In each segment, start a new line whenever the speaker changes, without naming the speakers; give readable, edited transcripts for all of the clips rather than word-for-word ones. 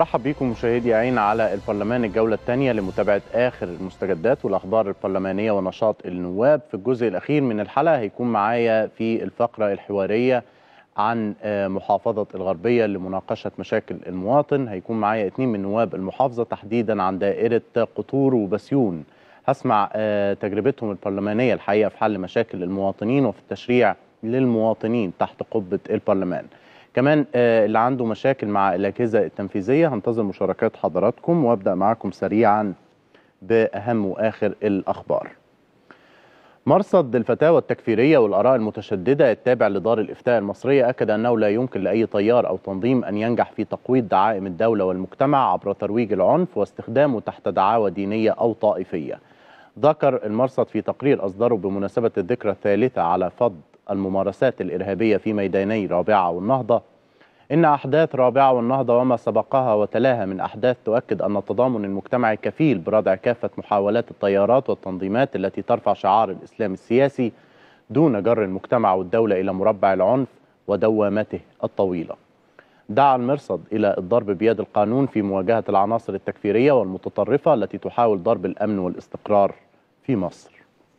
برحب بكم مشاهدي عين على البرلمان الجولة الثانية لمتابعة آخر المستجدات والأخبار البرلمانية ونشاط النواب. في الجزء الأخير من الحلقة هيكون معايا في الفقرة الحوارية عن محافظة الغربية لمناقشة مشاكل المواطن. هيكون معايا 2 من نواب المحافظة تحديدا عن دائرة قطور وبسيون. هسمع تجربتهم البرلمانية الحقيقة في حل مشاكل المواطنين وفي التشريع للمواطنين تحت قبة البرلمان. كمان اللي عنده مشاكل مع الأجهزة التنفيذية هنتظر مشاركات حضراتكم، وابدأ معاكم سريعا بأهم وآخر الأخبار. مرصد الفتاوى التكفيرية والآراء المتشددة التابع لدار الإفتاء المصرية أكد أنه لا يمكن لأي تيار أو تنظيم أن ينجح في تقويض دعائم الدولة والمجتمع عبر ترويج العنف واستخدامه تحت دعاوى دينية أو طائفية. ذكر المرصد في تقرير أصدره بمناسبة الذكرى الثالثة على فض الممارسات الإرهابية في ميداني رابعة والنهضة إن أحداث رابعة والنهضة وما سبقها وتلاها من أحداث تؤكد أن التضامن المجتمعي كفيل بردع كافة محاولات التيارات والتنظيمات التي ترفع شعار الإسلام السياسي دون جر المجتمع والدولة إلى مربع العنف ودوامته الطويلة. دعا المرصد إلى الضرب بيد القانون في مواجهة العناصر التكفيرية والمتطرفة التي تحاول ضرب الأمن والاستقرار في مصر.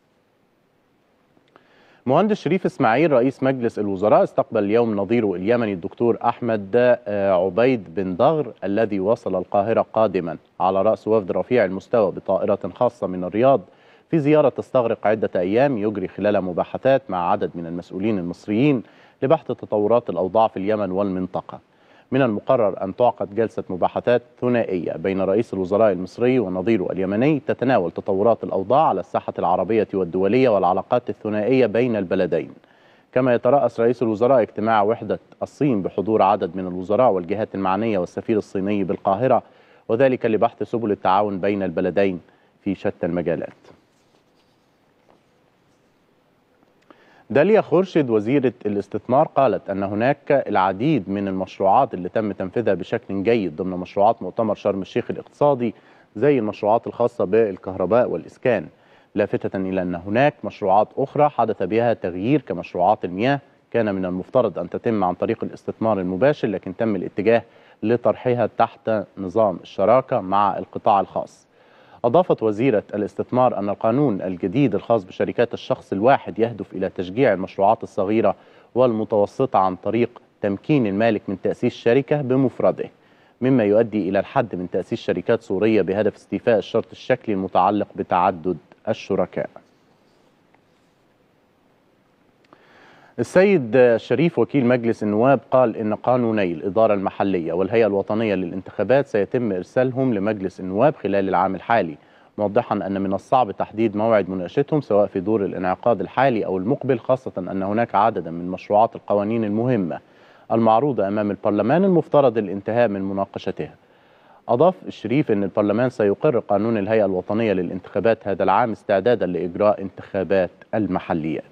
مهندس شريف إسماعيل رئيس مجلس الوزراء استقبل اليوم نظيره اليمني الدكتور أحمد عبيد بن ضغر الذي وصل القاهرة قادما على رأس وفد رفيع المستوى بطائرة خاصة من الرياض في زيارة تستغرق عدة أيام يجري خلالها مباحثات مع عدد من المسؤولين المصريين لبحث تطورات الأوضاع في اليمن والمنطقة. من المقرر أن تعقد جلسة مباحثات ثنائية بين رئيس الوزراء المصري ونظيره اليمني تتناول تطورات الأوضاع على الساحة العربية والدولية والعلاقات الثنائية بين البلدين. كما يترأس رئيس الوزراء اجتماع وحدة الصين بحضور عدد من الوزراء والجهات المعنية والسفير الصيني بالقاهرة، وذلك لبحث سبل التعاون بين البلدين في شتى المجالات. داليا خورشيد وزيرة الاستثمار قالت أن هناك العديد من المشروعات اللي تم تنفيذها بشكل جيد ضمن مشروعات مؤتمر شرم الشيخ الاقتصادي زي المشروعات الخاصة بالكهرباء والإسكان، لافتة إلى أن هناك مشروعات أخرى حدث بها تغيير كمشروعات المياه كان من المفترض أن تتم عن طريق الاستثمار المباشر، لكن تم الاتجاه لطرحها تحت نظام الشراكة مع القطاع الخاص. أضافت وزيرة الاستثمار أن القانون الجديد الخاص بشركات الشخص الواحد يهدف إلى تشجيع المشروعات الصغيرة والمتوسطة عن طريق تمكين المالك من تأسيس شركة بمفرده، مما يؤدي إلى الحد من تأسيس شركات صورية بهدف استيفاء الشرط الشكلي المتعلق بتعدد الشركاء. السيد شريف وكيل مجلس النواب قال إن قانوني الإدارة المحلية والهيئة الوطنية للانتخابات سيتم إرسالهم لمجلس النواب خلال العام الحالي، موضحا أن من الصعب تحديد موعد مناقشتهم سواء في دور الانعقاد الحالي أو المقبل، خاصة أن هناك عددا من مشروعات القوانين المهمة المعروضة أمام البرلمان المفترض الانتهاء من مناقشتها. أضاف الشريف أن البرلمان سيقر قانون الهيئة الوطنية للانتخابات هذا العام استعدادا لإجراء انتخابات المحليات.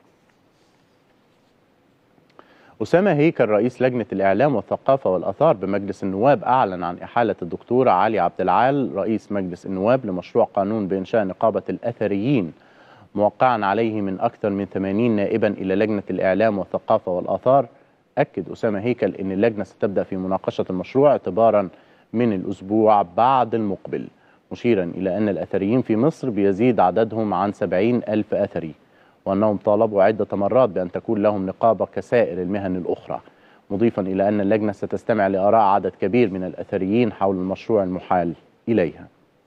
أسامة هيكل رئيس لجنة الإعلام والثقافة والآثار بمجلس النواب أعلن عن إحالة الدكتور علي عبد العال رئيس مجلس النواب لمشروع قانون بإنشاء نقابة الأثريين موقعا عليه من أكثر من 80 نائبا إلى لجنة الإعلام والثقافة والآثار. أكد أسامة هيكل أن اللجنة ستبدأ في مناقشة المشروع اعتبارا من الأسبوع بعد المقبل، مشيرا إلى أن الأثريين في مصر بيزيد عددهم عن 70,000 أثري، وأنهم طالبوا عدة مرات بأن تكون لهم نقابة كسائر المهن الأخرى، مضيفا إلى أن اللجنة ستستمع لآراء عدد كبير من الأثريين حول المشروع المحال إليها.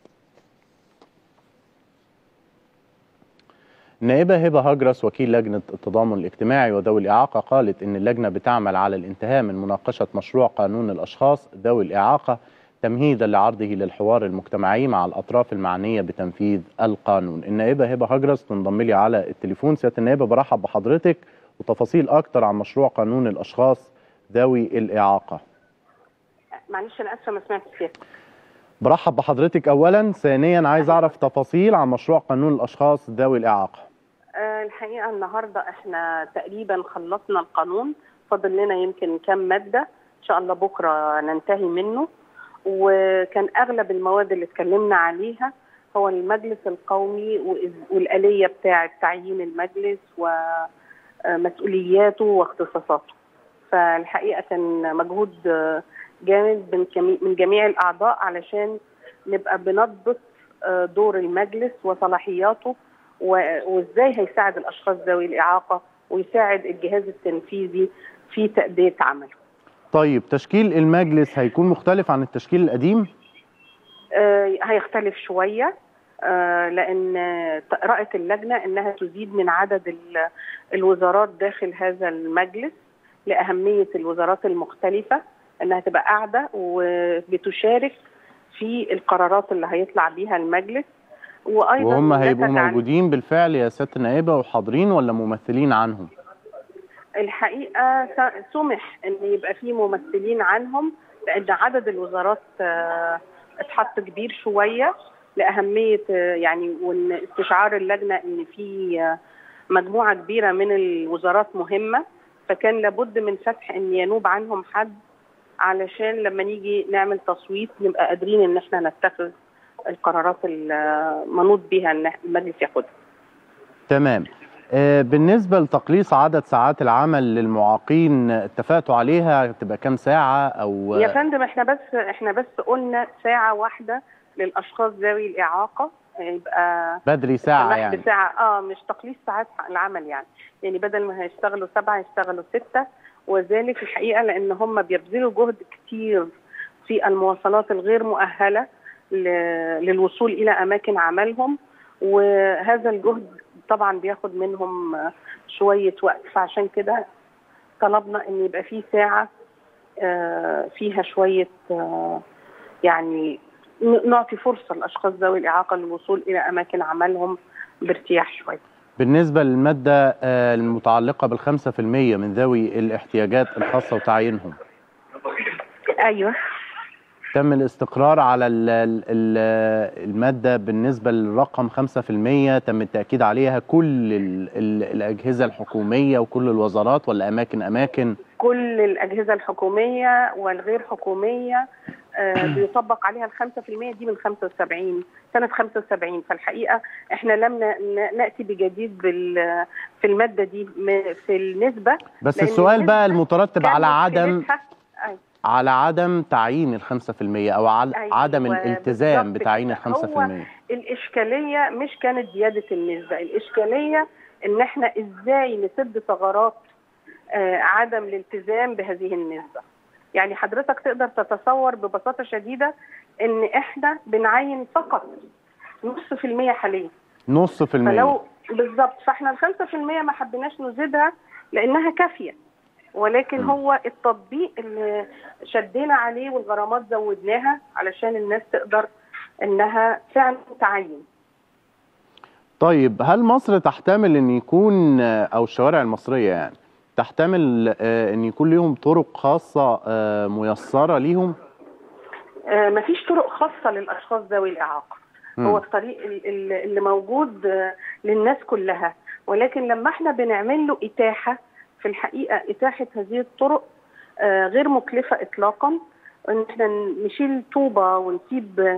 النائبة هبة هجرس وكيل لجنة التضامن الاجتماعي وذوي الإعاقة قالت إن اللجنة بتعمل على الانتهاء من مناقشة مشروع قانون الأشخاص ذوي الإعاقة تمهيدا لعرضه للحوار المجتمعي مع الأطراف المعنية بتنفيذ القانون. النائبة هبة هجرس تنضم لي على التليفون. سيادة النائبة برحب بحضرتك وتفاصيل أكتر عن مشروع قانون الأشخاص ذوي الإعاقة.
معلش أنا آسفة ما سمعتش كده.
برحب بحضرتك أولا، ثانيا عايز أعرف تفاصيل عن مشروع قانون الأشخاص ذوي الإعاقة.
الحقيقة النهاردة احنا تقريبا خلصنا القانون، فاضل لنا يمكن كام مادة إن شاء الله بكرة ننتهي منه، وكان أغلب المواد اللي اتكلمنا عليها هو المجلس القومي والآلية بتاعة تعيين المجلس ومسؤولياته واختصاصاته. فالحقيقة كان مجهود جامد من جميع الاعضاء علشان نبقى بنضبط دور المجلس وصلاحياته وازاي هيساعد الاشخاص ذوي الاعاقه ويساعد الجهاز التنفيذي في تأدية عمله.
طيب تشكيل المجلس هيكون مختلف عن التشكيل القديم؟
هيختلف شويه لان رأت اللجنه انها تزيد من عدد الوزارات داخل هذا المجلس لأهمية الوزارات المختلفة انها تبقى قاعده وبتشارك في القرارات اللي هيطلع بيها المجلس. وايضا
وهم هيبقوا موجودين بالفعل يا سياده النائبه وحاضرين ولا ممثلين عنهم؟
الحقيقه سمح ان يبقى في ممثلين عنهم لان عدد الوزارات اتحط كبير شويه لاهميه يعني وان استشعار اللجنه ان في مجموعه كبيره من الوزارات مهمه، فكان لابد من فتح ان ينوب عنهم حد علشان لما نيجي نعمل تصويت نبقى قادرين ان احنا نتخذ القرارات المنوط بها ان المجلس ياخدها.
تمام. بالنسبه لتقليص عدد ساعات العمل للمعاقين اتفقتوا عليها تبقى كام ساعه او؟
يا فندم احنا بس قلنا ساعه واحده للاشخاص ذوي الاعاقه، يبقى
بدري ساعه يعني
بساعه مش تقليص ساعات العمل يعني بدل ما هيشتغلوا 7 يشتغلوا 6، وذلك الحقيقه لان هم بيبذلوا جهد كتير في المواصلات الغير مؤهله للوصول الى اماكن عملهم، وهذا الجهد طبعا بياخد منهم شويه وقت، فعشان كده طلبنا ان يبقى في ساعه فيها شويه يعني نعطي فرصه للاشخاص ذوي الاعاقه للوصول الى اماكن عملهم بارتياح شويه.
بالنسبه للماده المتعلقه بال5% من ذوي الاحتياجات الخاصه وتعيينهم.
ايوه.
تم الاستقرار على المادة بالنسبة للرقم 5%، تم التأكيد عليها كل الأجهزة الحكومية وكل الوزارات ولا أماكن؟
كل الأجهزة الحكومية والغير حكومية بيطبق عليها ال5% دي من 75 سنة 75. فالحقيقة احنا لم نأتي بجديد في المادة دي في النسبة.
بس السؤال بقى المترتب على عدم تعيين ال5% أو عدم الالتزام بتعيين ال5%.
هو الإشكالية مش كانت زيادة النسبة، الإشكالية إن إحنا إزاي نسد ثغرات عدم الالتزام بهذه النسبة. يعني حضرتك تقدر تتصور ببساطة شديدة إن إحنا بنعين فقط 0.5% حاليا.
0.5%.
فلو بالظبط، فإحنا ال5% ما حبيناش نزيدها لأنها كافية، ولكن هو التطبيق اللي شدينا عليه والغرامات زودناها علشان الناس تقدر انها فعلا تعين.
طيب هل مصر تحتمل ان يكون او الشوارع المصريه يعني تحتمل ان يكون ليهم طرق خاصه ميسره ليهم؟
مفيش طرق خاصه للاشخاص ذوي الاعاقه، هو الطريق اللي موجود للناس كلها، ولكن لما احنا بنعمل له اتاحه، في الحقيقة إتاحة هذه الطرق غير مكلفة إطلاقا، إن احنا نشيل طوبة ونسيب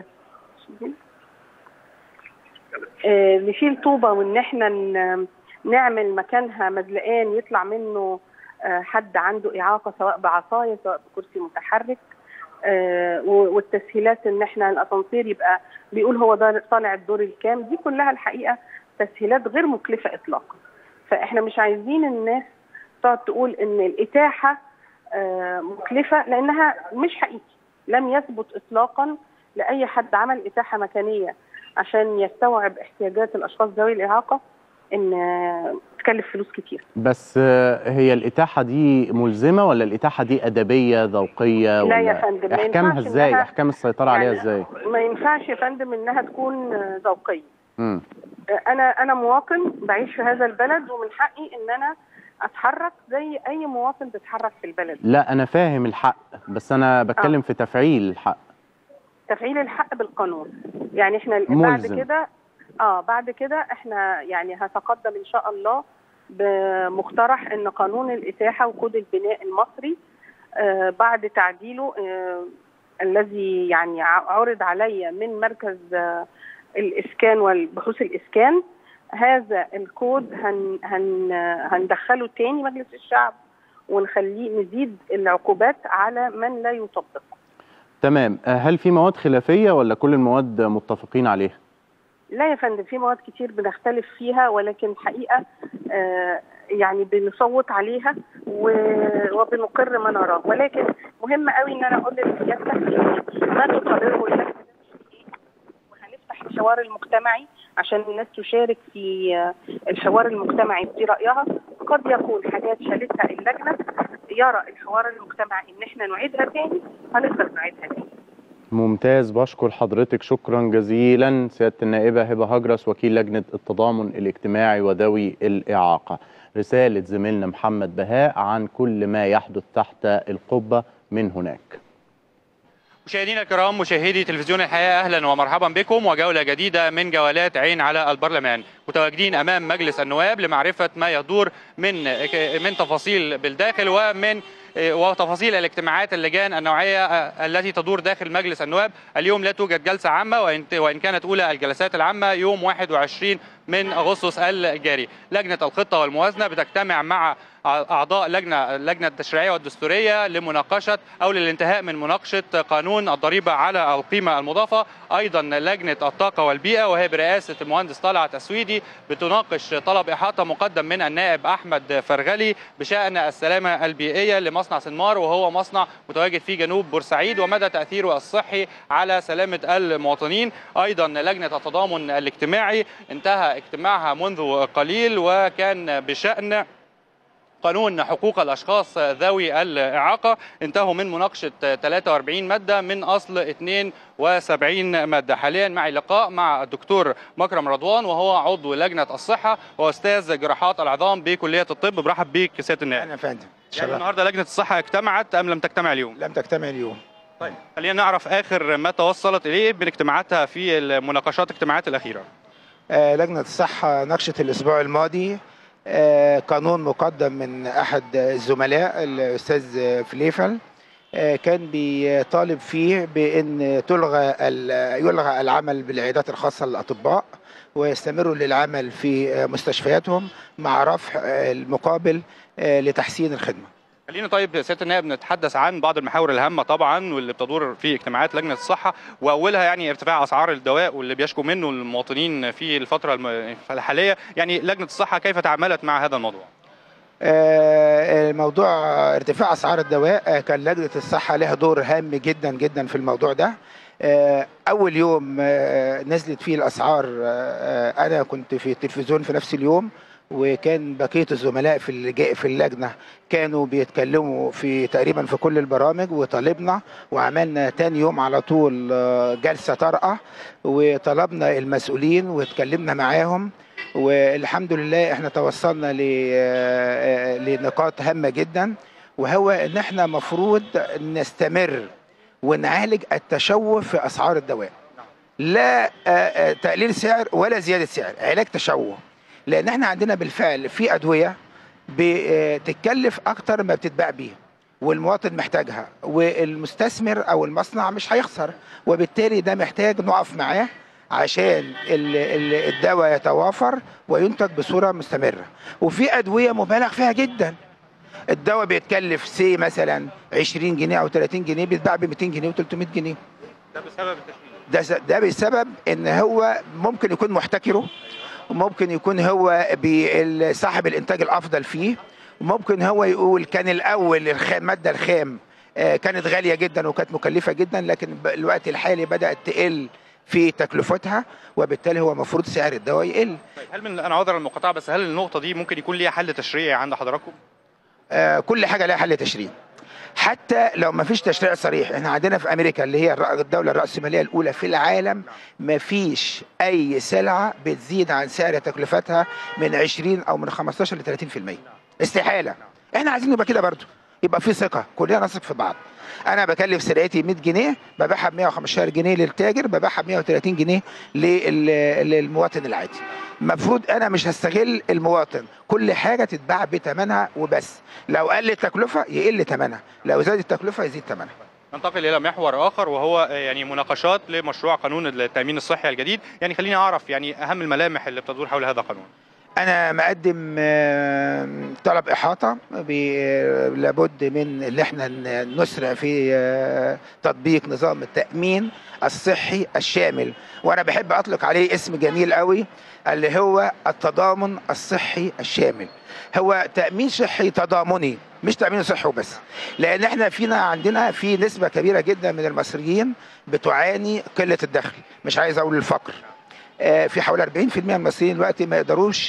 نشيل طوبة وإن احنا نعمل مكانها مزلقان يطلع منه حد عنده إعاقة سواء بعصاية سواء بكرسي متحرك، والتسهيلات إن احنا الأسانسير يبقى بيقول هو ده طالع الدور الكام، دي كلها الحقيقة تسهيلات غير مكلفة إطلاقا. فإحنا مش عايزين الناس تقعد تقول ان الاتاحه مكلفه، لانها مش حقيقي. لم يثبت اطلاقا لاي حد عمل اتاحه مكانيه عشان يستوعب احتياجات الاشخاص ذوي الاعاقه ان تكلف فلوس كتير.
بس هي الاتاحه دي ملزمه ولا الاتاحه دي ادبيه ذوقيه ولا؟
لا يا فندم،
احكامها ازاي؟ احكام السيطره عليها ازاي؟
ما ينفعش يا فندم انها تكون ذوقيه. انا مواطن بعيش في هذا البلد ومن حقي ان انا اتحرك زي اي مواطن بيتحرك في البلد.
لا انا فاهم الحق، بس انا بتكلم في تفعيل الحق.
تفعيل الحق بالقانون، يعني احنا
ملزم.
بعد كده احنا يعني هتقدم ان شاء الله بمقترح ان قانون الاتاحه وكود البناء المصري بعد تعديله الذي يعني عرض عليا من مركز الاسكان والبحوث الاسكان، هذا الكود هندخله تاني مجلس الشعب ونخليه نزيد العقوبات على من لا يطبق.
تمام. هل في مواد خلافية ولا كل المواد متفقين عليها؟
لا يا فندم، في مواد كتير بنختلف فيها، ولكن الحقيقة يعني بنصوت عليها وبنقر ما نراه، ولكن مهم قوي ان انا اقول لسيادتك ما تقرره اللجنة وهنفتح الحوار المجتمعي عشان الناس تشارك في الحوار المجتمعي في رأيها. قد يكون حاجات شالتها اللجنة يرى الحوار المجتمعي ان احنا نعيدها تاني، هنقدر نعيدها تاني.
ممتاز، بشكر حضرتك شكرا جزيلا سيادة النائبة هبة هجرس وكيل لجنة التضامن الاجتماعي وذوي الإعاقة. رسالة زميلنا محمد بهاء عن كل ما يحدث تحت القبة من هناك.
مشاهدينا الكرام، مشاهدي تلفزيون الحياة، أهلا ومرحبا بكم وجولة جديدة من جولات عين على البرلمان. متواجدين أمام مجلس النواب لمعرفة ما يدور من تفاصيل بالداخل وتفاصيل الاجتماعات اللجان النوعية التي تدور داخل مجلس النواب. اليوم لا توجد جلسة عامة، وإن كانت أولى الجلسات العامة يوم 21 من أغسطس الجاري. لجنة الخطة والموازنة بتجتمع مع أعضاء اللجنة التشريعية والدستورية لمناقشة أو للانتهاء من مناقشة قانون الضريبة على القيمة المضافة. أيضا لجنة الطاقة والبيئة وهي برئاسة المهندس طلعت السويدي بتناقش طلب إحاطة مقدم من النائب أحمد فرغلي بشأن السلامة البيئية لمصنع سنمار، وهو مصنع متواجد في جنوب بورسعيد، ومدى تأثيره الصحي على سلامة المواطنين. أيضا لجنة التضامن الاجتماعي انتهى اجتماعها منذ قليل وكان بشأن قانون حقوق الأشخاص ذوي الإعاقة. انتهوا من مناقشة 43 مادة من أصل 72 مادة. حاليا معي لقاء مع الدكتور مكرم رضوان وهو عضو لجنة الصحة وأستاذ جراحات العظام بكلية الطب. برحب بيك سيادة النائب.
أهلا يا فندم.
يعني النهارده لجنة الصحة اجتمعت أم لم تجتمع اليوم؟
لم تجتمع اليوم.
طيب خلينا نعرف آخر ما توصلت إليه من اجتماعاتها في المناقشات الاجتماعات الأخيرة.
لجنة الصحة ناقشت الأسبوع الماضي قانون مقدم من أحد الزملاء الأستاذ فليفل، كان بيطالب فيه بأن يلغى العمل بالعيادات الخاصة للأطباء ويستمروا للعمل في مستشفياتهم مع رفع المقابل لتحسين الخدمة.
خلينا طيب سيادة النائب نتحدث عن بعض المحاور الهامة طبعا واللي بتدور في اجتماعات لجنة الصحة، وأولها يعني ارتفاع أسعار الدواء واللي بيشكو منه المواطنين في الفترة الحالية. يعني لجنة الصحة كيف تعاملت مع هذا الموضوع؟
موضوع ارتفاع أسعار الدواء كان لجنة الصحة لها دور هام جدا جدا في الموضوع ده. أول يوم نزلت فيه الأسعار أنا كنت في التلفزيون في نفس اليوم، وكان بقية الزملاء في اللجنة كانوا بيتكلموا في تقريبا في كل البرامج، وطالبنا وعملنا تاني يوم على طول جلسة طارئة وطلبنا المسؤولين واتكلمنا معاهم، والحمد لله احنا توصلنا لنقاط هامة جدا، وهو ان احنا مفروض نستمر ونعالج التشوه في أسعار الدواء. لا تقليل سعر ولا زيادة سعر، علاج تشوه. لان احنا عندنا بالفعل في ادويه بتتكلف اكتر ما بتتباع بيها والمواطن محتاجها والمستثمر او المصنع مش هيخسر، وبالتالي ده محتاج نقف معاه عشان الدواء يتوافر وينتج بصوره مستمره. وفي ادويه مبالغ فيها جدا، الدواء بيتكلف مثلا 20 جنيه او 30 جنيه بيتباع ب 200 جنيه و300 جنيه.
ده بسبب التشويه.
ده بسبب ان هو ممكن يكون محتكره، وممكن يكون هو صاحب الانتاج الافضل فيه، وممكن هو يقول كان الاول الماده الخام كانت غاليه جدا وكانت مكلفه جدا، لكن الوقت الحالي بدات تقل في تكلفتها، وبالتالي هو المفروض سعر الدواء يقل.
طيب انا عذر المقاطعه، بس هل النقطه دي ممكن يكون ليها حل تشريعي عند حضراتكم؟
كل حاجه لها حل تشريعي، حتى لو ما فيش تشريع صريح. احنا عندنا في امريكا اللي هي الدوله الراسماليه الاولى في العالم، ما فيش اي سلعه بتزيد عن سعر تكلفتها من 20 او من 15 ل 30%. استحاله. احنا عايزين نبقى كده برضو، يبقى في ثقه، كلنا نثق في بعض. انا بكلف سلعتي 100 جنيه ببيعها ب 115 جنيه للتاجر، ببيعها ب 130 جنيه للمواطن العادي. المفروض انا مش هستغل المواطن، كل حاجه تتباع بثمنها وبس. لو قل التكلفه يقل ثمنها، لو زاد التكلفه يزيد ثمنها.
ننتقل الى محور اخر وهو يعني مناقشات لمشروع قانون التامين الصحي الجديد. يعني خليني اعرف يعني اهم الملامح اللي بتدور حول هذا القانون.
أنا مقدم طلب إحاطة لابد من اللي احنا نسرع في تطبيق نظام التأمين الصحي الشامل، وأنا بحب أطلق عليه اسم جميل قوي اللي هو التضامن الصحي الشامل. هو تأمين صحي تضامني مش تأمين صحي وبس، لأن احنا عندنا في نسبة كبيرة جدا من المصريين بتعاني قلة الدخل، مش عايز أقول الفقر. في حوالي 40% من المصريين دلوقتي ما يقدروش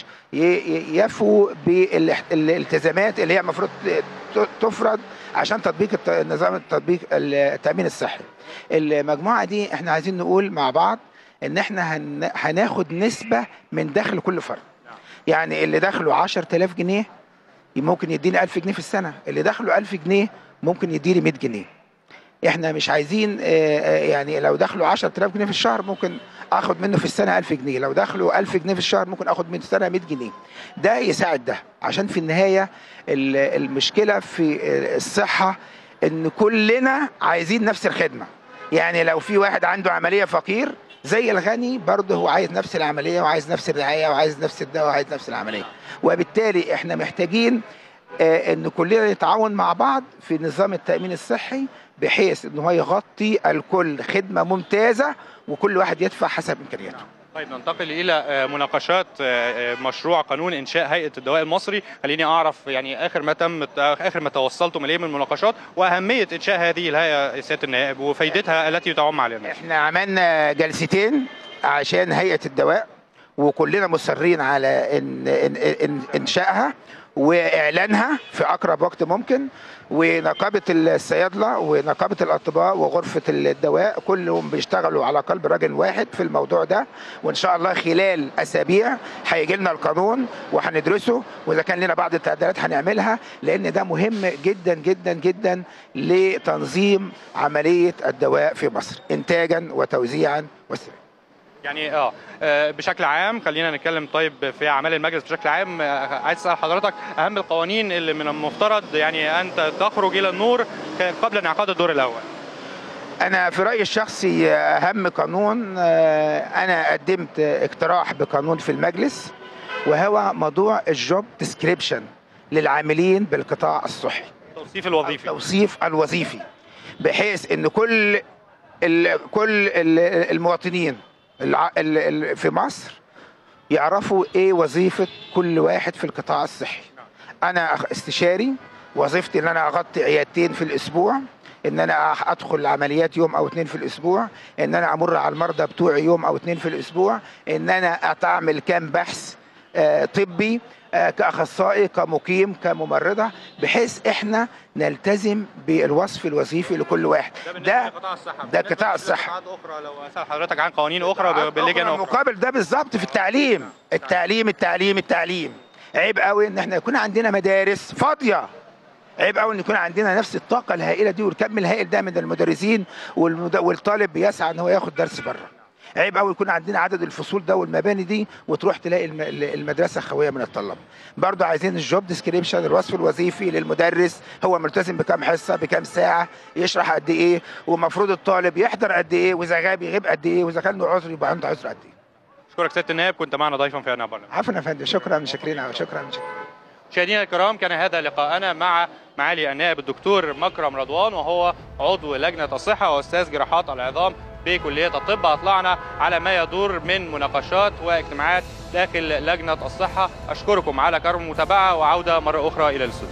يفوا بالالتزامات اللي هي المفروض تفرض عشان تطبيق نظام تطبيق التأمين الصحي. المجموعة دي احنا عايزين نقول مع بعض ان احنا هناخد نسبة من دخل كل فرد. يعني اللي دخله 10,000 جنيه ممكن يديني 1000 جنيه في السنة، اللي دخله 1000 جنيه ممكن يديني 100 جنيه. احنا مش عايزين يعني لو دخله 10,000 جنيه في الشهر ممكن اخد منه في السنه 1000 جنيه، لو دخله 1000 جنيه في الشهر ممكن اخد من السنه 100 جنيه. ده يساعد ده، عشان في النهايه المشكله في الصحه ان كلنا عايزين نفس الخدمه. يعني لو في واحد عنده عمليه فقير زي الغني برضه هو عايز نفس العمليه وعايز نفس الرعايه وعايز نفس الدواء وعايز نفس العمليه، وبالتالي احنا محتاجين ان كلنا نتعاون مع بعض في نظام التأمين الصحي بحيث ان هو يغطي الكل خدمة ممتازة وكل واحد يدفع حسب امكانياته.
طيب ننتقل الى مناقشات مشروع قانون انشاء هيئة الدواء المصري. خليني اعرف يعني اخر ما توصلتم اليه من مناقشات واهمية انشاء هذه الهيئة سيادة النائب وفائدتها التي تعم علينا.
احنا عملنا جلستين عشان هيئة الدواء وكلنا مصرين على انشائها واعلانها في اقرب وقت ممكن، ونقابه الصيادله ونقابه الاطباء وغرفه الدواء كلهم بيشتغلوا على قلب رجل واحد في الموضوع ده، وان شاء الله خلال اسابيع هيجي لنا القانون وهندرسه، واذا كان لنا بعض التعديلات هنعملها، لان ده مهم جدا جدا جدا لتنظيم عمليه الدواء في مصر انتاجا وتوزيعا وسرا.
يعني بشكل عام خلينا نتكلم طيب في اعمال المجلس بشكل عام. عايز اسال حضرتك اهم القوانين اللي من المفترض يعني ان تخرج الى النور قبل انعقاد الدور الاول.
انا في رايي الشخصي اهم قانون انا قدمت اقتراح بقانون في المجلس، وهو موضوع الجوب ديسكريبشن للعاملين بالقطاع الصحي، التوصيف الوظيفي، بحيث ان كل المواطنين في مصر يعرفوا ايه وظيفة كل واحد في القطاع الصحي. انا استشاري، وظيفتي ان انا اغطي عيادتين في الاسبوع، ان انا ادخل عمليات يوم او 2 في الاسبوع، ان انا امر على المرضى بتوعي يوم او 2 في الاسبوع، ان انا اعمل كام بحث طبي كأخصائي كمقيم كممرضة، بحيث احنا نلتزم بالوصف الوظيفي لكل واحد. ده قطاع الصحة.
اخرى لو اسال حضرتك عن قوانين اخرى باللجان اخرى
مقابل ده بالظبط في التعليم. التعليم عيب قوي ان احنا يكون عندنا مدارس فاضية، عيب قوي ان يكون عندنا نفس الطاقة الهائلة دي والكم الهائل ده من المدرسين والطالب بيسعى ان هو ياخد درس بره. عيب قوي يكون عندنا عدد الفصول ده والمباني دي وتروح تلاقي المدرسه خاويه من الطلاب. برضه عايزين الجوب ديسكريبشن، الوصف الوظيفي للمدرس، هو ملتزم بكام حصه بكام ساعه، يشرح قد ايه، ومفروض الطالب يحضر قد ايه، واذا غاب يغيب قد ايه، واذا كان له عذر يبقى عنده عذر قد ايه.
اشكرك سياده النائب، كنت معنا ضيفا في عناء برلمان.
عفوا يا فندم، شكرا شكرا.
مشاهدينا الكرام، كان هذا لقاءنا مع معالي النائب الدكتور مكرم رضوان، وهو عضو لجنه الصحه واستاذ جراحات العظام بكلية الطب. أطلعنا على ما يدور من مناقشات واجتماعات داخل لجنة الصحة. أشكركم على كرم المتابعة، وعودة مرة أخرى إلى الاستوديو.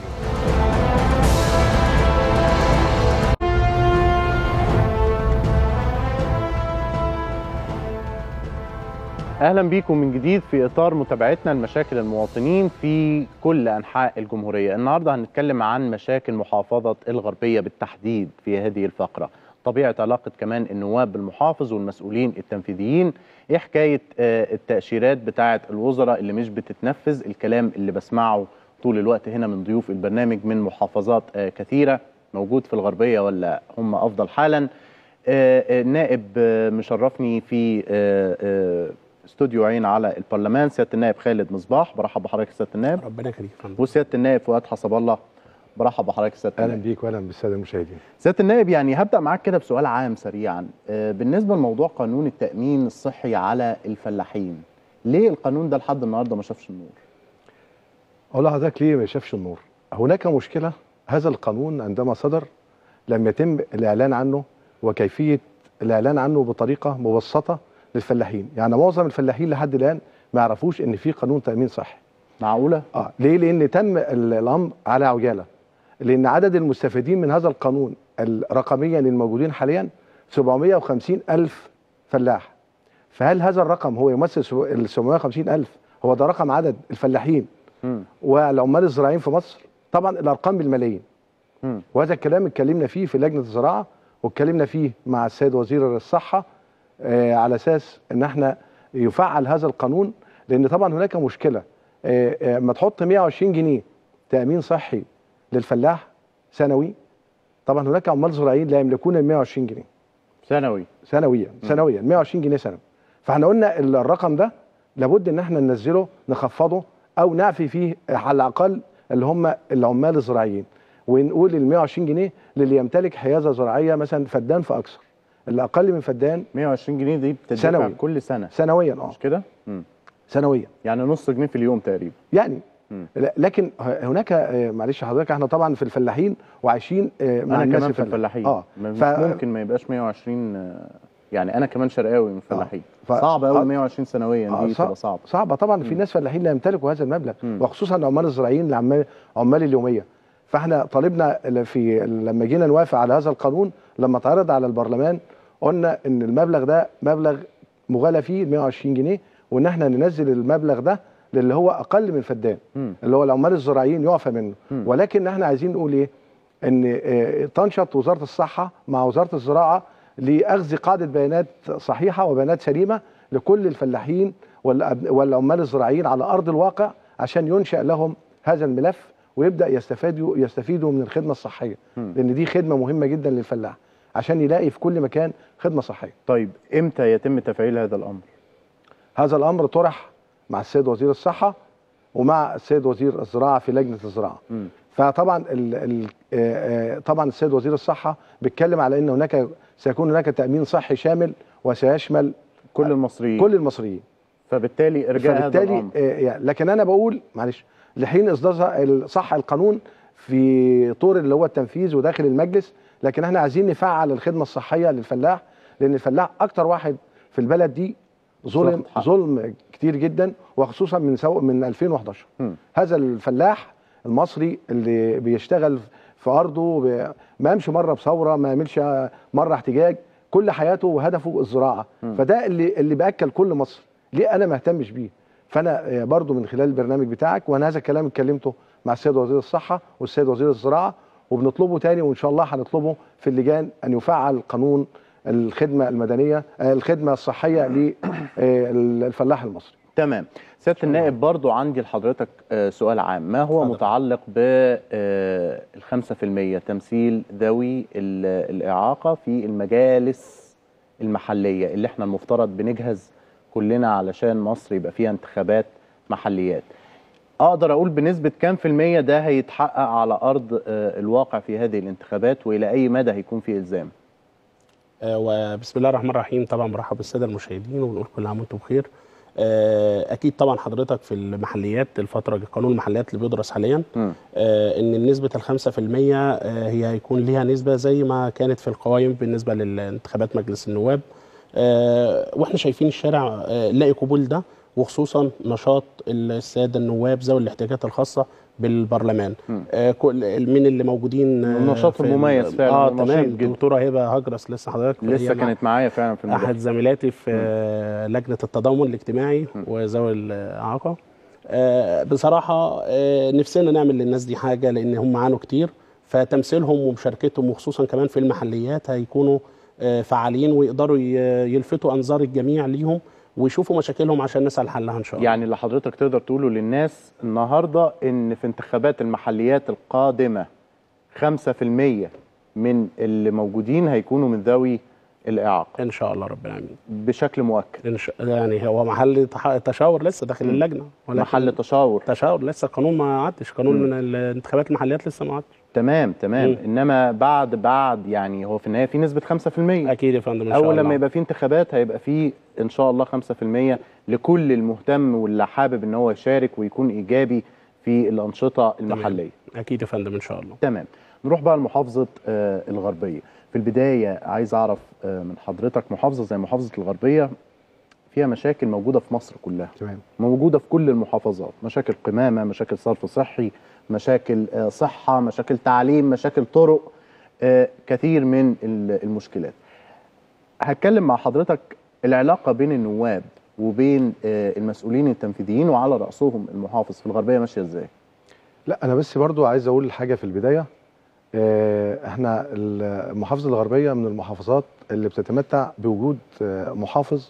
أهلا بكم من جديد في إطار متابعتنا لمشاكل المواطنين في كل أنحاء الجمهورية. النهاردة هنتكلم عن مشاكل محافظة الغربية بالتحديد في هذه الفقرة، طبيعة علاقة كمان النواب بالمحافظ والمسؤولين التنفيذيين، ايه حكاية التأشيرات بتاعة الوزراء اللي مش بتتنفذ، الكلام اللي بسمعه طول الوقت هنا من ضيوف البرنامج من محافظات كثيرة، موجود في الغربية ولا هم أفضل حالا. النائب مشرفني في استوديو عين على البرلمان سيادة النائب خالد مصباح، برحب بحضرتك سيادة النائب.
ربنا يخليك يا فندم.
وسيادة النائب فؤاد حسب الله، برحب بحضرتك سيادة النائب.
اهلا بيك واهلا بالساده المشاهدين.
سيادة النائب، يعني هبدأ معاك كده بسؤال عام سريعا بالنسبة لموضوع قانون التأمين الصحي على الفلاحين، ليه القانون ده لحد النهارده ما شافش النور؟
اقول لحضرتك ليه ما شافش النور. هناك مشكله. هذا القانون عندما صدر لم يتم الاعلان عنه وكيفيه الاعلان عنه بطريقه مبسطه للفلاحين. يعني معظم الفلاحين لحد الان ما يعرفوش ان في قانون تامين صحي.
معقوله؟
ليه؟ لان تم الامر على عجاله، لان عدد المستفيدين من هذا القانون رقميا الموجودين حاليا 750 الف فلاح. فهل هذا الرقم هو يمثل ال 750 الف هو ده رقم عدد الفلاحين والعمال الزراعيين في مصر؟ طبعا الارقام بالملايين. وهذا الكلام اتكلمنا فيه في لجنه الزراعه، واتكلمنا فيه مع السيد وزير الصحه على اساس ان احنا يفعل هذا القانون. لان طبعا هناك مشكله، ما تحط 120 جنيه تامين صحي للفلاح سنوي، طبعا هناك عمال زراعيين لا يملكون ال 120 جنيه سنويا 120 جنيه سنوي. فاحنا قلنا الرقم ده لابد ان احنا ننزله، نخفضه او نعفي فيه على الاقل اللي هم العمال الزراعيين، ونقول ال 120 جنيه للي يمتلك حيازه زراعيه مثلا فدان فاكثر. اللي اقل من فدان
120 جنيه دي بتدفع
سنوي
كل سنه
سنويا.
مش كده؟
سنويا،
يعني نص جنيه في اليوم تقريبا
يعني. لكن هناك معلش حضرتك، احنا طبعا في الفلاحين وعايشين مع
انا
الناس
كمان في الفلاحين. مش ممكن ما يبقاش 120. يعني انا كمان شرقاوي من الفلاحين. صعب قوي 120 سنويا دي تبقى
صعبه طبعا. في ناس فلاحين لا يمتلكوا هذا المبلغ، وخصوصا العمال الزراعيين عمال اليوميه. فاحنا طالبنا لما جينا نوافق على هذا القانون، لما اتعرض على البرلمان قلنا ان المبلغ ده مبلغ مغالى فيه 120 جنيه، وان احنا ننزل المبلغ ده للي هو اقل من فدان، اللي هو العمال الزراعيين يعفى منه. ولكن احنا عايزين نقول ايه؟ ان تنشط وزاره الصحه مع وزاره الزراعه لاخذ قاعده بيانات صحيحه وبيانات سليمه لكل الفلاحين والعمال الزراعيين على ارض الواقع، عشان ينشأ لهم هذا الملف ويبدا يستفيدوا من الخدمه الصحيه. لان دي خدمه مهمه جدا للفلاح عشان يلاقي في كل مكان خدمه صحيه.
طيب امتى يتم تفعيل هذا الامر؟
هذا الامر طرح مع السيد وزير الصحه ومع السيد وزير الزراعه في لجنه الزراعه. فطبعا طبعا السيد وزير الصحه بيتكلم على ان سيكون هناك تامين صحي شامل وسيشمل
كل المصريين. فبالتالي ارجاء هذا الامر.
لكن انا بقول معلش، لحين اصدار صح القانون في طور اللي هو التنفيذ وداخل المجلس، لكن احنا عايزين نفعل الخدمه الصحيه للفلاح، لان الفلاح اكتر واحد في البلد دي ظلم كتير جدا، وخصوصا من 2011. هذا الفلاح المصري اللي بيشتغل في ارضه ما قامش مره بثوره، ما عملش مره احتجاج، كل حياته وهدفه الزراعه. فده اللي باكل كل مصر. ليه انا ما اهتمش بيه؟ فانا برضو من خلال البرنامج بتاعك، وانا هذا الكلام اتكلمته مع السيد وزير الصحه والسيد وزير الزراعه، وبنطلبه تاني، وان شاء الله هنطلبه في اللجان ان يفعل قانون الخدمه المدنيه، الخدمه الصحيه للفلاح المصري.
تمام. سياده النائب، برضو عندي لحضرتك سؤال عام. ما هو متعلق بال 5% تمثيل ذوي الاعاقه في المجالس المحليه اللي احنا المفترض بنجهز كلنا علشان مصر يبقى فيها انتخابات محليات؟ اقدر اقول بنسبه كام في الميه ده هيتحقق على ارض الواقع في هذه الانتخابات، والى اي مدى هيكون في الزام؟
وبسم الله الرحمن الرحيم. طبعا برحب بالساده المشاهدين وبنقول كل عام وانتم بخير. اكيد طبعا حضرتك في المحليات الفتره قانون المحليات اللي بيدرس حاليا ان نسبه ال 5% هي هيكون ليها نسبه زي ما كانت في القوائم بالنسبه للانتخابات مجلس النواب. واحنا شايفين الشارع لاقي قبول ده، وخصوصا نشاط الساده النواب ذوي الاحتياجات الخاصه بالبرلمان. كل من اللي موجودين
النشاط المميز فعلا.
تمام. الدكتوره هبه هجرس لسه حضرتك
كانت معايا فعلا في
احد زميلاتي في لجنه التضامن الاجتماعي وذوي الاعاقه. بصراحه نفسنا نعمل للناس دي حاجه، لان هم عانوا كتير، فتمثيلهم ومشاركتهم وخصوصا كمان في المحليات هيكونوا فعالين ويقدروا يلفتوا انظار الجميع ليهم ويشوفوا مشاكلهم عشان نسأل حلها ان شاء الله.
يعني اللي حضرتك تقدر تقوله للناس النهارده ان في انتخابات المحليات القادمه 5% من اللي موجودين هيكونوا من ذوي الاعاقه
ان شاء الله رب العالمين
بشكل مؤكد.
يعني هو محل تشاور لسه داخل اللجنه،
محل تشاور
لسه القانون ما عدش، قانون من الانتخابات المحليات لسه ما عدش.
تمام. انما بعد يعني هو في النهايه في نسبه 5%.
اكيد يا فندم ان شاء الله.
اول لما يبقى في انتخابات هيبقى في ان شاء الله 5% لكل المهتم واللي حابب ان هو يشارك ويكون ايجابي في الانشطه المحليه.
اكيد يا فندم ان شاء الله.
تمام. نروح بقى لمحافظه الغربيه. في البدايه عايز اعرف من حضرتك، محافظه زي محافظه الغربيه فيها مشاكل موجوده في مصر كلها.
تمام.
موجوده في كل المحافظات، مشاكل قمامه، مشاكل صرف صحي، مشاكل صحه، مشاكل تعليم، مشاكل طرق، كثير من المشكلات. هتكلم مع حضرتك العلاقه بين النواب وبين المسؤولين التنفيذيين وعلى راسهم المحافظ في الغربيه ماشيه ازاي؟
لا انا بس برضو عايز اقول حاجه في البدايه. احنا المحافظه الغربيه من المحافظات اللي بتتمتع بوجود محافظ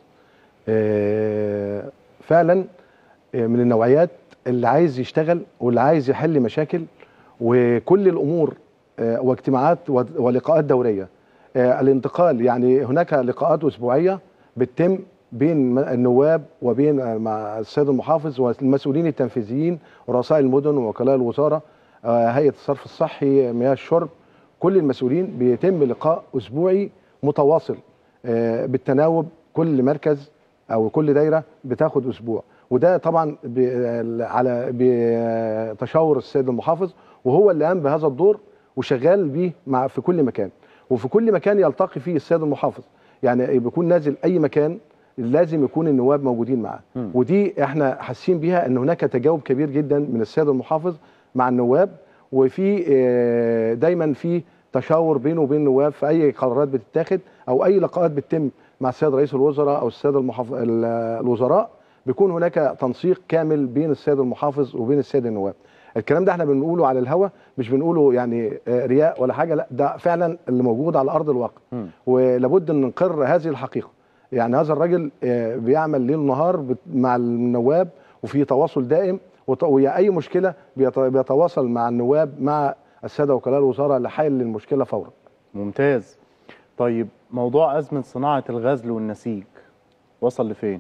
فعلا من النوعيات اللي عايز يشتغل واللي عايز يحل مشاكل، وكل الامور واجتماعات ولقاءات دوريه. الانتقال يعني هناك لقاءات اسبوعيه بتتم بين النواب وبين مع السيد المحافظ والمسؤولين التنفيذيين ورؤساء المدن ووكلاء الوزاره، هيئه الصرف الصحي، مياه الشرب، كل المسؤولين بيتم لقاء اسبوعي متواصل بالتناوب. كل مركز او كل دايره بتاخد اسبوع، وده طبعا على بتشاور السيد المحافظ، وهو اللي قام بهذا الدور وشغال بيه في كل مكان. وفي كل مكان يلتقي فيه السيد المحافظ، يعني بيكون نازل اي مكان لازم يكون النواب موجودين معاه. ودي احنا حاسين بيها ان هناك تجاوب كبير جدا من السيد المحافظ مع النواب، وفي دايما في تشاور بينه وبين النواب في اي قرارات بتتاخد او اي لقاءات بتتم مع السيد رئيس الوزراء او السيد الوزراء. بيكون هناك تنسيق كامل بين السيد المحافظ وبين السيد النواب. الكلام ده احنا بنقوله على الهوا، مش بنقوله يعني رياء ولا حاجه، لا ده فعلا اللي موجود على ارض الواقع. ولابد ان نقر هذه الحقيقه. يعني هذا الراجل بيعمل ليل نهار مع النواب وفي تواصل دائم، واي مشكله بيتواصل مع النواب مع الساده وكلاء الوزاره لحل المشكله فورا.
ممتاز. طيب موضوع ازمه صناعه الغزل والنسيج وصل لفين؟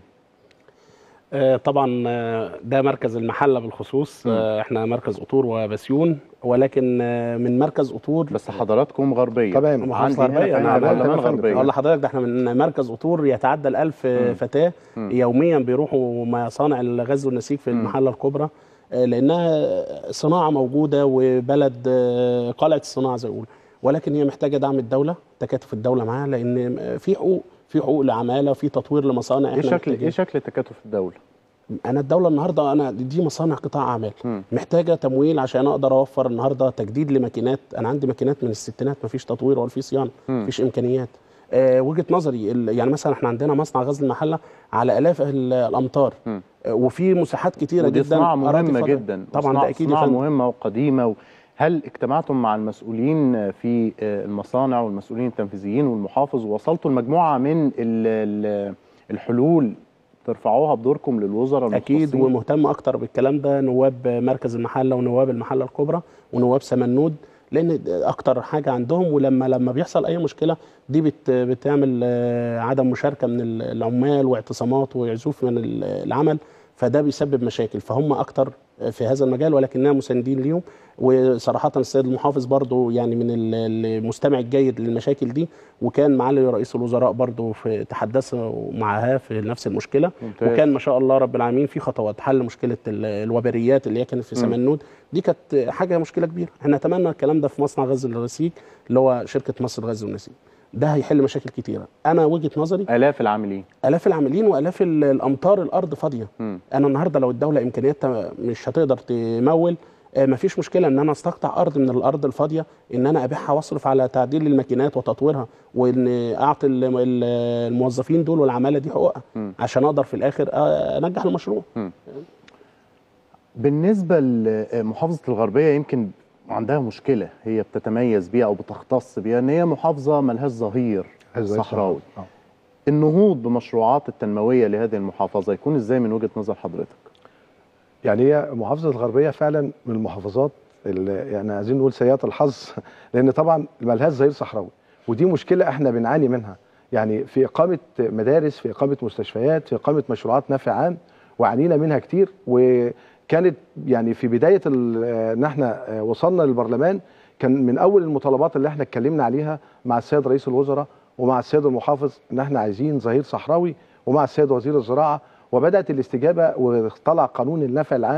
طبعا ده مركز المحله بالخصوص. احنا مركز قطور وبسيون، ولكن من مركز قطور
بس حضراتكم غربيه.
تمام.
عندي غربيه.
انا غربيه.
والله حضرتك ده احنا من مركز قطور يتعدى ال1000 فتاه يوميا بيروحوا مصانع الغزل والنسيج في المحله الكبرى، لانها صناعه موجوده وبلد قلعه الصناعه زي ما بيقولوا، ولكن هي محتاجه دعم الدوله، تكاتف الدوله معاها، لان في حقوق لعماله، في تطوير لمصانع.
ايه شكل تكاتف الدوله؟
انا الدوله النهارده دي مصانع قطاع اعمال محتاجه تمويل عشان اقدر اوفر النهارده تجديد لماكينات. انا عندي ماكينات من الستينات مفيش تطوير ولا في صيانه، مفيش امكانيات. وجهه نظري يعني مثلا احنا عندنا مصنع غزل المحله على الاف الامتار، وفي مساحات كتيره جدا.
صناعه مهمه جدا
طبعا، ده اكيد
صناعه مهمه وقديمه. هل اجتمعتم مع المسؤولين في المصانع والمسؤولين التنفيذيين والمحافظ ووصلتوا لمجموعه من الحلول ترفعوها بدوركم للوزراء المختصين؟
اكيد، ومهتم اكتر بالكلام ده نواب مركز المحله ونواب المحله الكبرى ونواب سمنود، لان اكتر حاجه عندهم. ولما بيحصل اي مشكله دي بتعمل عدم مشاركه من العمال واعتصامات وعزوف من العمل، فده بيسبب مشاكل. فهم اكتر في هذا المجال، ولكننا مساندين ليهم. وصراحه السيد المحافظ برضو يعني من المستمع الجيد للمشاكل دي، وكان معالي رئيس الوزراء برضو في تحدثوا معها في نفس المشكله. ممتاز. وكان ما شاء الله رب العالمين في خطوات حل مشكله الوبريات اللي هي كانت في سمنود. دي كانت حاجه مشكله كبيره. احنا نتمنى الكلام ده في مصنع غزل النسيج اللي هو شركه مصر غزل والنسيج، ده هيحل مشاكل كتيره. انا وجهه نظري
الاف العاملين
والاف الامتار، الارض فاضيه. انا النهارده لو الدوله امكانياتها مش هتقدر تمول، مفيش مشكله ان انا استقطع ارض من الارض الفاضيه، ان انا ابيعها واصرف على تعديل الماكينات وتطويرها، وان اعطي الموظفين دول والعماله دي حقوقها عشان اقدر في الاخر انجح المشروع.
بالنسبه لمحافظه الغربيه يمكن عندها مشكله هي بتتميز بيها او بتختص بيها، ان هي محافظه ملهاش ظهير صحراوي. النهوض بمشروعات التنمويه لهذه المحافظه يكون ازاي من وجهه نظر حضرتك؟
يعني هي محافظه الغربيه فعلا من المحافظات اللي يعني عايزين نقول سيئه الحظ، لان طبعا ملهاش ظهير صحراوي، ودي مشكله احنا بنعاني منها. يعني في اقامه مدارس، في اقامه مستشفيات، في اقامه مشروعات نفع عام، وعانينا منها كتير. وكانت يعني في بدايه ان احنا وصلنا للبرلمان، كان من اول المطالبات اللي احنا اتكلمنا عليها مع السيد رئيس الوزراء ومع السيد المحافظ ان احنا عايزين ظهير صحراوي، ومع السيد وزير الزراعه. وبدات الاستجابه وطلع قانون النفع العام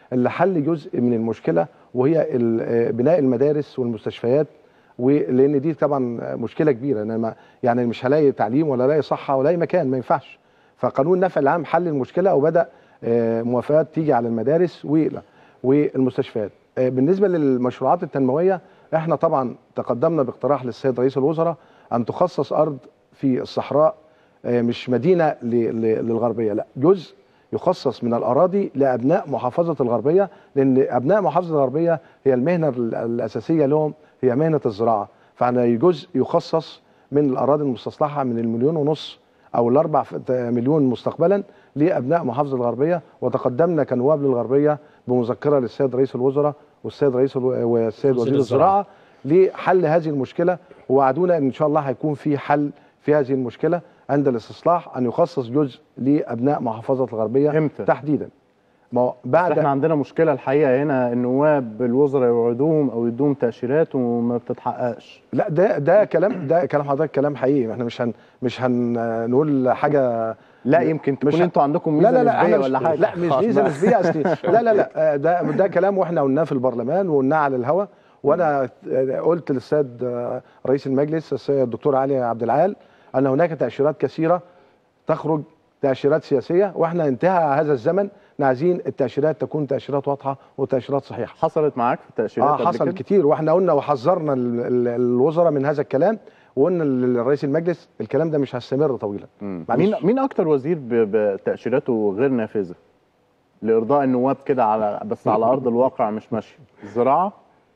اللي حل جزء من المشكله، وهي بناء المدارس والمستشفيات، ولان دي طبعا مشكله كبيره. انا يعني مش هلاقي تعليم ولا الاقي صحه ولا اي مكان، ما ينفعش. فقانون النفع العام حل المشكله، وبدا موافقات تيجي على المدارس والمستشفيات. بالنسبه للمشروعات التنمويه، احنا طبعا تقدمنا باقتراح للسيد رئيس الوزراء ان تخصص ارض في الصحراء، مش مدينه للغربيه، لا، جزء يخصص من الاراضي لابناء محافظه الغربيه، لان ابناء محافظه الغربيه هي المهنه الاساسيه لهم هي مهنه الزراعه. فاحنا جزء يخصص من الاراضي المستصلحه من 1.5 مليون او 4 مليون مستقبلا لابناء محافظه الغربيه. وتقدمنا كنواب للغربيه بمذكره للسيد رئيس الوزراء والسيد وزير الزراعه لحل هذه المشكله، ووعدونا ان شاء الله هيكون في حل في هذه المشكله عند الاستصلاح، ان يخصص جزء لابناء محافظه الغربيه.
امتى
تحديدا؟ ما بعد
احنا عندنا مشكله الحقيقه هنا، النواب الوزراء يوعدوهم او يدوهم تاشيرات وما بتتحققش.
لا، ده كلام حضرتك كلام حقيقي. احنا مش هنقول حاجه.
لا، يمكن تكون انتوا عندكم ميزه نسبيه ولا حاجه.
لا، مش ميزه نسبيه اصلي. لا، ده كلام واحنا قلناه في البرلمان وقلناه على الهوا. وانا قلت للسيد رئيس المجلس السيد الدكتور علي عبد العال ان هناك تاشيرات كثيره تخرج، تاشيرات سياسيه، واحنا انتهى هذا الزمن. عايزين التاشيرات تكون تاشيرات واضحه وتاشيرات صحيحه.
حصلت معاك في التاشيرات؟
حصل كتير، واحنا قلنا وحذرنا الوزراء من هذا الكلام، وقلنا لرئيس المجلس الكلام ده مش هيستمر طويلا.
مين اكتر وزير بتاشيراته غير نافذه لارضاء النواب كده، بس على ارض الواقع مش ماشيه؟ الزراعه؟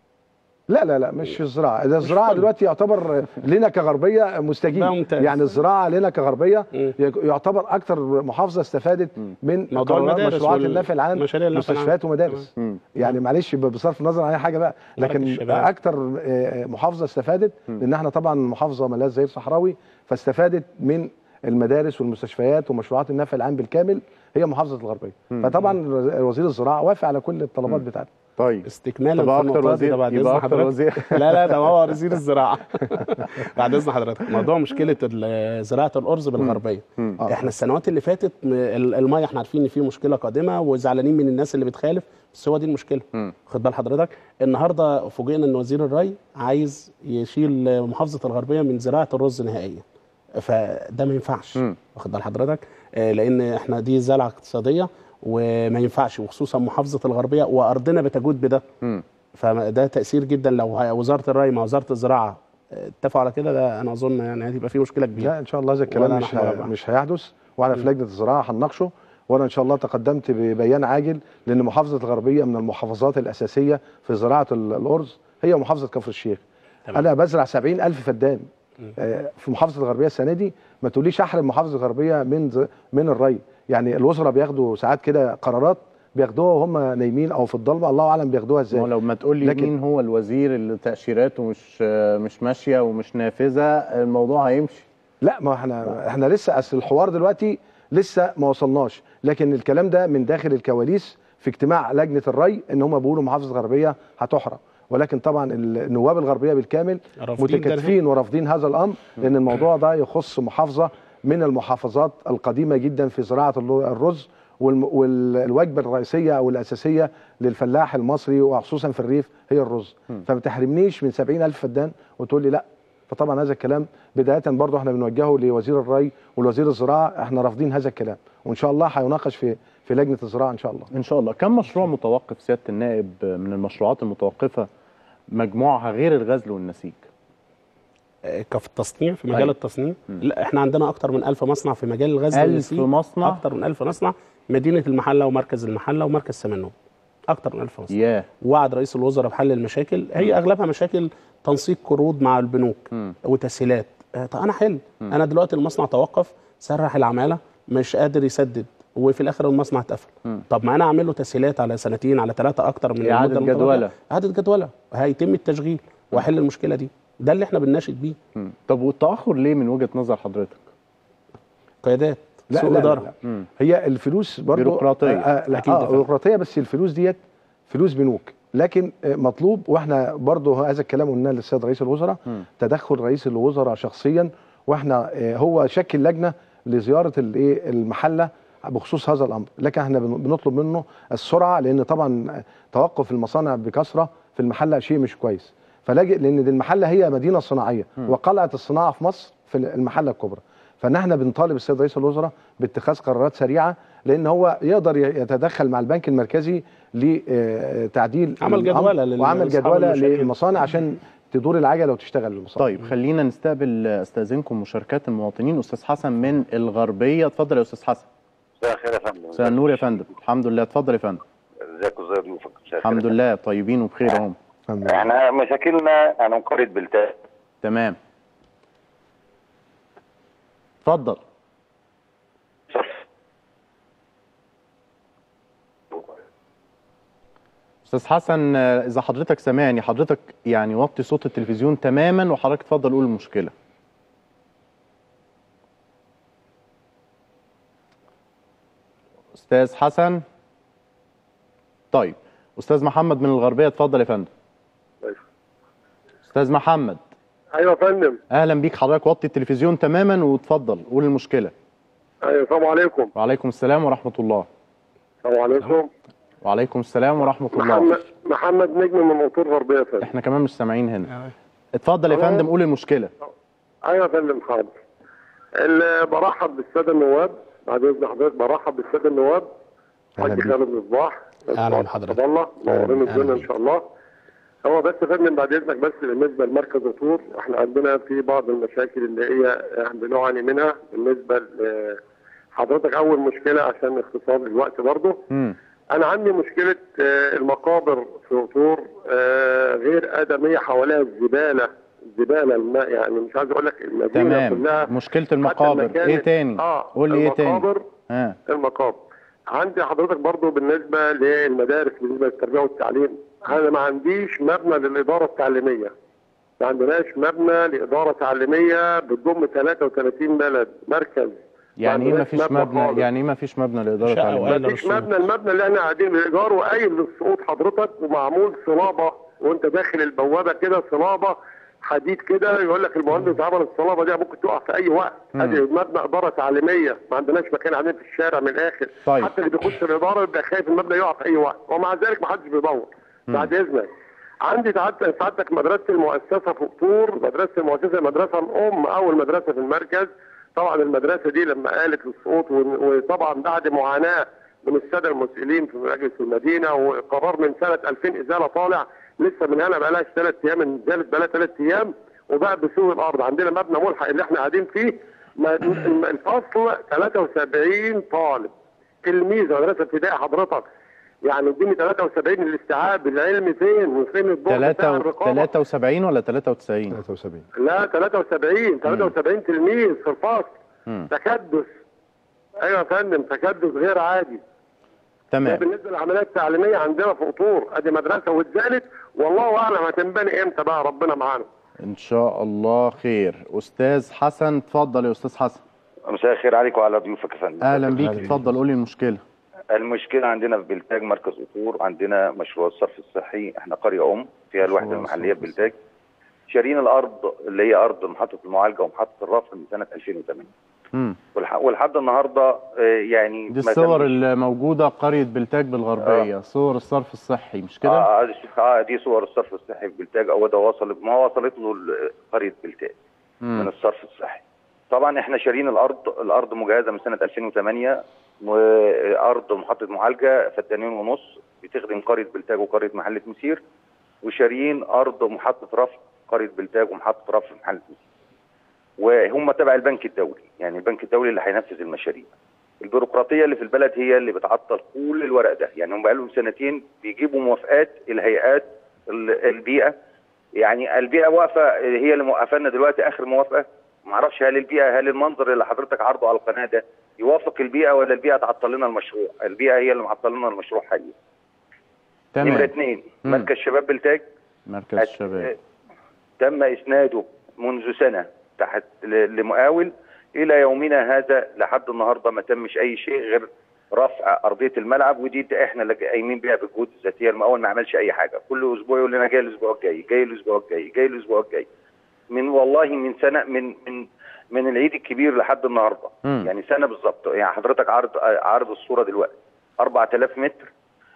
لا، مش الزراعه. ده الزراعه دلوقتي يعتبر لنا كغربيه مستجيب. يعني الزراعه لنا كغربيه يعتبر اكتر محافظه استفادت من مشروعات النفع العام، مستشفيات ومدارس. يعني معلش بصرف النظر عن اي حاجه بقى، لكن اكتر محافظه استفادت، لان احنا طبعا محافظه ملاذ زي الصحراوي، فاستفادت من المدارس والمستشفيات ومشروعات النفع العام بالكامل هي محافظه الغربيه. فطبعا وزير الزراعه وافق على كل الطلبات بتاعته.
طيب،
استكمالا في النقطه دي، بعد اذن حضرتك. لا، ده هو وزير الزراعه. بعد اذن حضرتك، موضوع مشكله زراعه الارز بالغربيه. احنا السنوات اللي فاتت الميه، احنا عارفين ان في مشكله قادمه وزعلانين من الناس اللي بتخالف، بس هو دي المشكله. خد بال حضرتك، النهارده فوجئنا ان وزير الري عايز يشيل محافظه الغربيه من زراعه الرز نهائيا. فده ما ينفعش. واخد بال حضرتك، لان احنا دي زراعه اقتصاديه وما ينفعش، وخصوصا محافظه الغربيه وارضنا بتجود بده. فده تاثير جدا. لو وزاره الري مع وزاره الزراعه اتفقوا على كده، ده انا اظن يعني هتبقى في مشكله كبيره.
لا، ان شاء الله هذا الكلام مش هيحدث، وانا في لجنه الزراعه هنناقشه. وانا ان شاء الله تقدمت ببيان عاجل، لان محافظه الغربيه من المحافظات الاساسيه في زراعه الارز هي محافظه كفر الشيخ. انا بزرع 70,000 فدان في محافظه الغربيه السنه دي. ما تقوليش احرم محافظه الغربيه من الري. يعني الوزراء بياخدوا ساعات كده قرارات بياخدوها وهم نايمين او في الضلمه، الله اعلم بياخدوها ازاي.
لو ما تقول لي مين هو الوزير اللي تاشيراته مش ماشيه ومش نافذه، الموضوع هيمشي.
لا، ما احنا لسه، اصل الحوار دلوقتي لسه ما وصلناش، لكن الكلام ده من داخل الكواليس في اجتماع لجنه الري، ان هم بيقولوا محافظه الغربيه هتحرم. ولكن طبعا النواب الغربيه بالكامل متكاتفين ورافضين هذا الامر، لان الموضوع ده يخص محافظه من المحافظات القديمه جدا في زراعه الرز، والوجبه الرئيسيه او الاساسيه للفلاح المصري وخصوصا في الريف هي الرز. فما تحرمنيش من 70,000 فدان وتقول لي لا. فطبعا هذا الكلام بدايه برضه احنا بنوجهه لوزير الري ولوزير الزراعه، احنا رافضين هذا الكلام، وان شاء الله هيناقش في لجنه الزراعه ان شاء الله.
ان شاء الله. كم مشروع متوقف سياده النائب من المشروعات المتوقفه مجموعها غير الغزل والنسيج؟
كفي التصنيع، في مجال التصنيع. لا، احنا عندنا اكتر من 1000 مصنع في مجال الغزل والنسيج.
1000 مصنع؟
اكتر من 1000 مصنع. مدينه المحله ومركز المحله ومركز سمنوب، اكتر من 1000 مصنع. وعد رئيس الوزراء بحل المشاكل. هي اغلبها مشاكل تنسيق قروض مع البنوك وتسهيلات. طب انا حل. انا دلوقتي المصنع توقف، سرح العماله، مش قادر يسدد، وفي الاخر المصنع اتقفل. طب ما انا اعمل له تسهيلات على 2 على 3 اكتر من
اعاده
جدوله، هيتم التشغيل واحل المشكله دي. ده اللي احنا بنناشد بيه.
طب والتاخر ليه من وجهه نظر حضرتك؟
قيادات، سوء اداره.
هي الفلوس برضه
بيروقراطيه.
بيروقراطيه، بس الفلوس ديت فلوس بنوك، لكن مطلوب، واحنا برضه هذا الكلام قلناه للسيد رئيس الوزراء، تدخل رئيس الوزراء شخصيا. واحنا هو شكل لجنه لزياره المحله بخصوص هذا الامر، لكن احنا بنطلب منه السرعه، لان طبعا توقف المصانع بكثره في المحله شيء مش كويس. فلاجئ، لان دي المحله هي مدينه صناعيه وقلعه الصناعه في مصر في المحله الكبرى. فان احنا بنطالب السيد رئيس الوزراء باتخاذ قرارات سريعه، لان هو يقدر يتدخل مع البنك المركزي لتعديل
عمل جدوله
وعمل جدوله للمصانع عشان تدور العجله وتشتغل المصانع.
طيب خلينا نستقبل استاذنكم مشاركات المواطنين. استاذ حسن من الغربيه، اتفضل يا استاذ حسن.
مساء الخير يا فندم.
مساء النور يا فندم. الحمد لله، اتفضل يا فندم.
ازيك وازي ضيوفك؟
الحمد لله طيبين وبخير اهو.
احنا مشاكلنا انا قرية بلتاج.
تمام، اتفضل. استاذ حسن اذا حضرتك سامعني، حضرتك يعني وطي صوت التلفزيون تماما وحضرتك اتفضل قول المشكله. استاذ حسن. طيب استاذ محمد من الغربيه، اتفضل يا فندم. استاذ محمد.
ايوه يا فندم.
اهلا بيك، حضرتك وطي التلفزيون تماما واتفضل قول المشكله.
ايوه السلام عليكم.
وعليكم السلام ورحمه الله.
السلام عليكم.
وعليكم السلام ورحمه الله.
محمد نجم من منطقه الغربيه يا فندم.
احنا كمان مش سامعين هنا. اتفضل يا فندم قول المشكله.
ايوه يا فندم حاضر. برحب بالساده النواب، بعد اذن حضرتك برحب بالساده النواب. حاج خالد مصباح.
اهلا بحضرتك.
اتفضل الله، نورين الدنيا ان شاء الله. هو بس يا فندم بعد اذنك، بس بالنسبه لمركز الطور احنا عندنا في بعض المشاكل اللي هي بنعاني منها بالنسبه لحضرتك. اول مشكله عشان اختصار الوقت برضه، انا عندي مشكله المقابر في الطور غير ادميه، حواليها الزباله الماء، يعني مش عايز اقول لك المدينه كلها.
مشكله المقابر ايه تاني؟ قول لي ايه تاني؟
المقابر عندي حضرتك برضه بالنسبه للمدارس، بالنسبه للتربيه والتعليم، انا ما عنديش مبنى للاداره التعليميه. ما عندناش مبنى لاداره تعليميه بتضم 33 بلد مركز.
يعني ايه ما فيش مبنى؟ يعني ايه ما فيش مبنى لاداره تعليميه؟
ما فيش مبنى. المبنى اللي احنا قاعدين بالايجار وقايل للسقوط حضرتك، ومعمول صلابه وانت داخل البوابه كده، صلابه حديد كده، يقول لك المهندس عمل الصلابه دي ممكن تقع في اي وقت. ادي مبنى اداره تعليميه، ما عندناش مكان قاعدين في الشارع من الاخر.
طيب.
حتى اللي بيخش الاداره يبقى خايف المبنى يقع في اي وقت، ومع ذلك ما حدش بيدور. بعد اذنك عندي سعادتك مدرسه المؤسسه في الطور، المدرسه الام اول مدرسه في المركز. طبعا المدرسه دي لما قالت للسقوط، وطبعا بعد معاناه من الساده المسؤولين في مجلس المدينه، وقرار من سنه 2000 ازاله طالع، لسه من هنا بقى لها 3 ايام، انزلت بقى لها 3 ايام، وبقى بسوق الارض. عندنا مبنى ملحق اللي احنا قاعدين فيه، الفصل 73 طالب تلميذ مدرسه ابتدائي حضرتك. يعني اديني 73 الاستيعاب العلمي فين؟ وفين الدور بتاع الرقابه؟
73 ولا 93؟
73.
لا 73 تلميذ في الفصل. تكدس. ايوه يا فندم، تكدس غير عادي.
تمام.
بالنسبه للعمليات التعليميه عندنا في قطور، ادي مدرسه واتزالت، والله اعلم هتنبني امتى بقى، ربنا معانا.
ان شاء الله خير. استاذ حسن اتفضل يا استاذ حسن.
مساء الخير عليك وعلى ضيوفك يا فندم.
اهلا بيك، اتفضل قول لي المشكله.
المشكله عندنا في بلتاج مركز قطور، عندنا مشروع الصرف الصحي، احنا قريه فيها الوحده المحليه بلتاج، شارين الارض اللي هي ارض محطه المعالجه ومحطه الرفع من سنه 2008. ولحد النهارده يعني
دي الصور اللي موجوده قريه بلتاج بالغربيه، صور الصرف الصحي مش كده؟
دي صور الصرف الصحي في بلتاج، او ده ما وصلت له قريه بلتاج من الصرف الصحي. طبعا احنا شارين الارض مجهزه من سنه 2008، وارض محطه معالجه فدانين ونص بتخدم قريه بلتاج وقريه محله مسير، وشاريين ارض محطه رفع قريه بلتاج ومحطه رفع محله مسير. وهم تبع البنك الدولي، يعني البنك الدولي اللي هينفذ المشاريع. البيروقراطيه اللي في البلد هي اللي بتعطل كل الورق ده، يعني هم بقالهم سنتين بيجيبوا موافقات الهيئات البيئه، يعني البيئه واقفه، هي اللي موقفانا دلوقتي اخر موافقه. ما اعرفش هل المنظر اللي حضرتك عارضه على القناه ده يوافق البيئه، ولا البيئه تعطل لنا المشروع؟ البيئه هي اللي معطل لنا المشروع حقيقي.
تمام.
نمره 2 مركز شباب بلتاج.
مركز الشباب
تم اسناده منذ سنه تحت لمقاول، الى يومنا هذا لحد النهارده ما تمش اي شيء غير رفع ارضيه الملعب، ودي احنا اللي قايمين بيها بالجهود الذاتيه. المقاول ما عملش اي حاجه، كل اسبوع يقول لنا جاي الاسبوع الجاي، جاي الاسبوع الجاي، جاي الاسبوع الجاي. والله من سنه، من العيد الكبير لحد النهارده. يعني سنه بالظبط. يعني حضرتك عرض الصوره دلوقتي 4000 متر.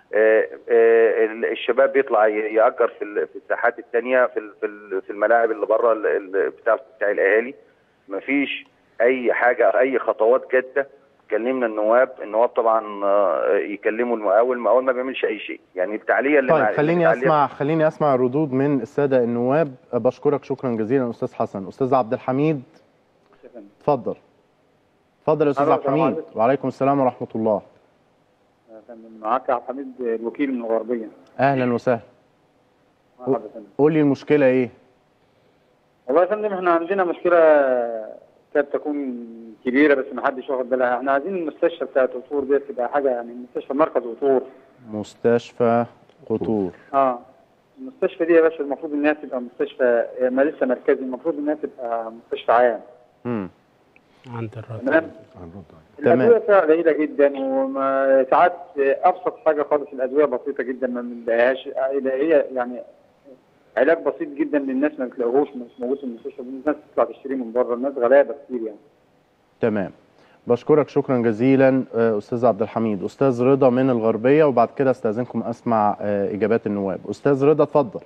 الشباب بيطلع يأجر في الساحات الثانيه في الملاعب اللي بره بتاع الاهالي. مفيش اي حاجه، اي خطوات جاده. كلمنا النواب طبعا يكلموا المقاول ما بيعملش اي شيء. يعني التعليق اللي
طيب خليني اسمع ردود من الساده النواب. بشكرك شكرا جزيلا استاذ حسن. استاذ عبد الحميد اتفضل يا استاذ عبد الحميد. وعليكم السلام ورحمه الله.
معاك عبد الحميد الوكيل من الغربيه.
اهلا وسهلا. قول لي المشكله ايه؟
والله يا فندم احنا عندنا مشكله كانت تكون كبيره بس ما حدش واخد بالها. احنا عايزين المستشفى بتاعت قطور دي تبقى حاجه، يعني مستشفى مركز قطور.
مستشفى قطور.
المستشفى دي يا باشا المفروض انها تبقى مستشفى ما لسه مركزي، المفروض انها تبقى مستشفى عام.
عند الرد.
الادويه فيها قليله جدا، وما ساعات ابسط حاجه خالص الادويه بسيطه جدا ما بنلاقيهاش. هي يعني علاج بسيط جدا للناس ما بتلاقوهوش، مش موجود في المستشفى. الناس تطلع تشتريه من بره، الناس غلابه كتير يعني.
تمام. بشكرك شكرا جزيلا استاذ عبد الحميد. استاذ رضا من الغربيه، وبعد كده استاذنكم اسمع اجابات النواب. استاذ رضا اتفضل.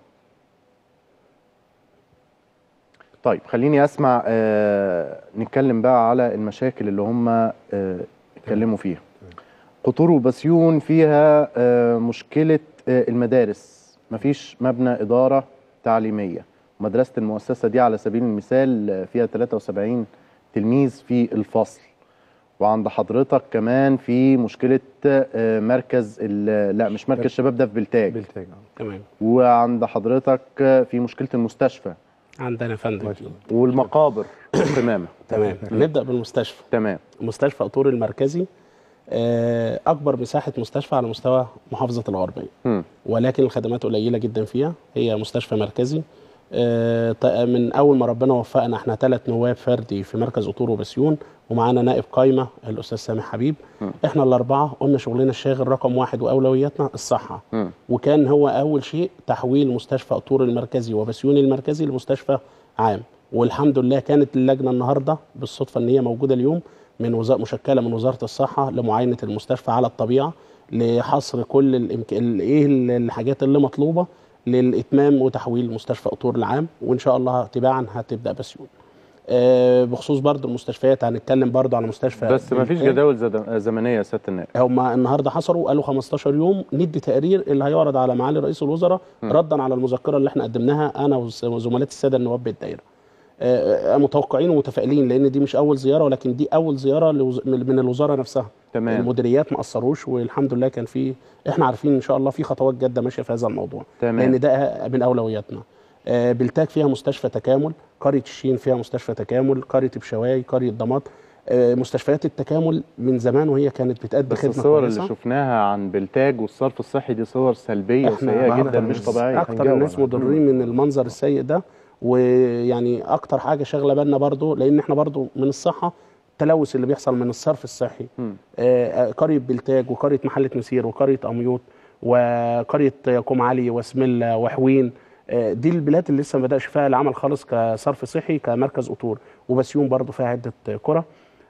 طيب خليني اسمع نتكلم بقى على المشاكل اللي هم اتكلموا فيها. قطور وبسيون فيها مشكله المدارس. مفيش مبنى اداره تعليميه. مدرسه المؤسسه دي على سبيل المثال فيها 73 تلميذ في الفصل. وعند حضرتك كمان في مشكله مركز لا مش مركز شباب، ده في بلتاج.
تمام.
وعند حضرتك في مشكله المستشفى
عندنا يا فندم
والمقابر والقمامه.
تمام. نبدا بالمستشفى.
تمام.
مستشفى قطور المركزي اكبر مساحه مستشفى على مستوى محافظه الغربيه، ولكن الخدمات قليله جدا فيها. هي مستشفى مركزي. من اول ما ربنا وفقنا احنا 3 نواب فردي في مركز قطور وبسيون، ومعانا نائب قايمه الاستاذ سامح حبيب. احنا الاربعه قلنا شغلنا الشاغل رقم 1 واولوياتنا الصحه. وكان هو اول شيء تحويل مستشفى قطور المركزي وبسيون المركزي لمستشفى عام. والحمد لله كانت اللجنه النهارده بالصدفه ان هي موجوده اليوم مشكله من وزاره الصحه لمعاينه المستشفى على الطبيعه، لحصر كل الحاجات اللي مطلوبه للاتمام وتحويل مستشفى قطور العام. وان شاء الله تباعا هتبدا بسيون. بخصوص برضو المستشفيات هنتكلم برضو على مستشفى
بس ما فيش جداول زمنيه يا سياده النائب.
هم النهارده حصروا قالوا 15 يوم ندي تقرير اللي هيعرض على معالي رئيس الوزراء ردا على المذكره اللي احنا قدمناها انا وزملائي الساده النواب بالدائره. متوقعين ومتفائلين لان دي مش اول زياره، ولكن دي اول زياره من الوزاره نفسها.
تمام.
المديريات ما قصروش، والحمد لله كان في، احنا عارفين ان شاء الله في خطوات جاده ماشيه في هذا الموضوع.
تمام.
لان ده من اولوياتنا. بلتاج فيها مستشفى تكامل، قريه الشين فيها مستشفى تكامل، قريه بشواي، قريه ضماط. مستشفيات التكامل من زمان وهي كانت بتقدم خدمه.
بس الصور اللي شفناها عن بلتاج والصرف الصحي دي صور سلبيه وسيئه جدا مش طبيعيه.
اكتر الناس مضرين من المنظر السيء ده. ويعني اكتر حاجه شاغله بالنا برضو لان احنا برضو من الصحه التلوث اللي بيحصل من الصرف الصحي. قريه بلتاج وقريه محله مسير وقريه اميوط وقريه قوم علي وسمله وحوين، دي البلاد اللي لسه ما بداش فيها العمل خالص كصرف صحي كمركز قطور. وبسيون برضو فيها عده قرى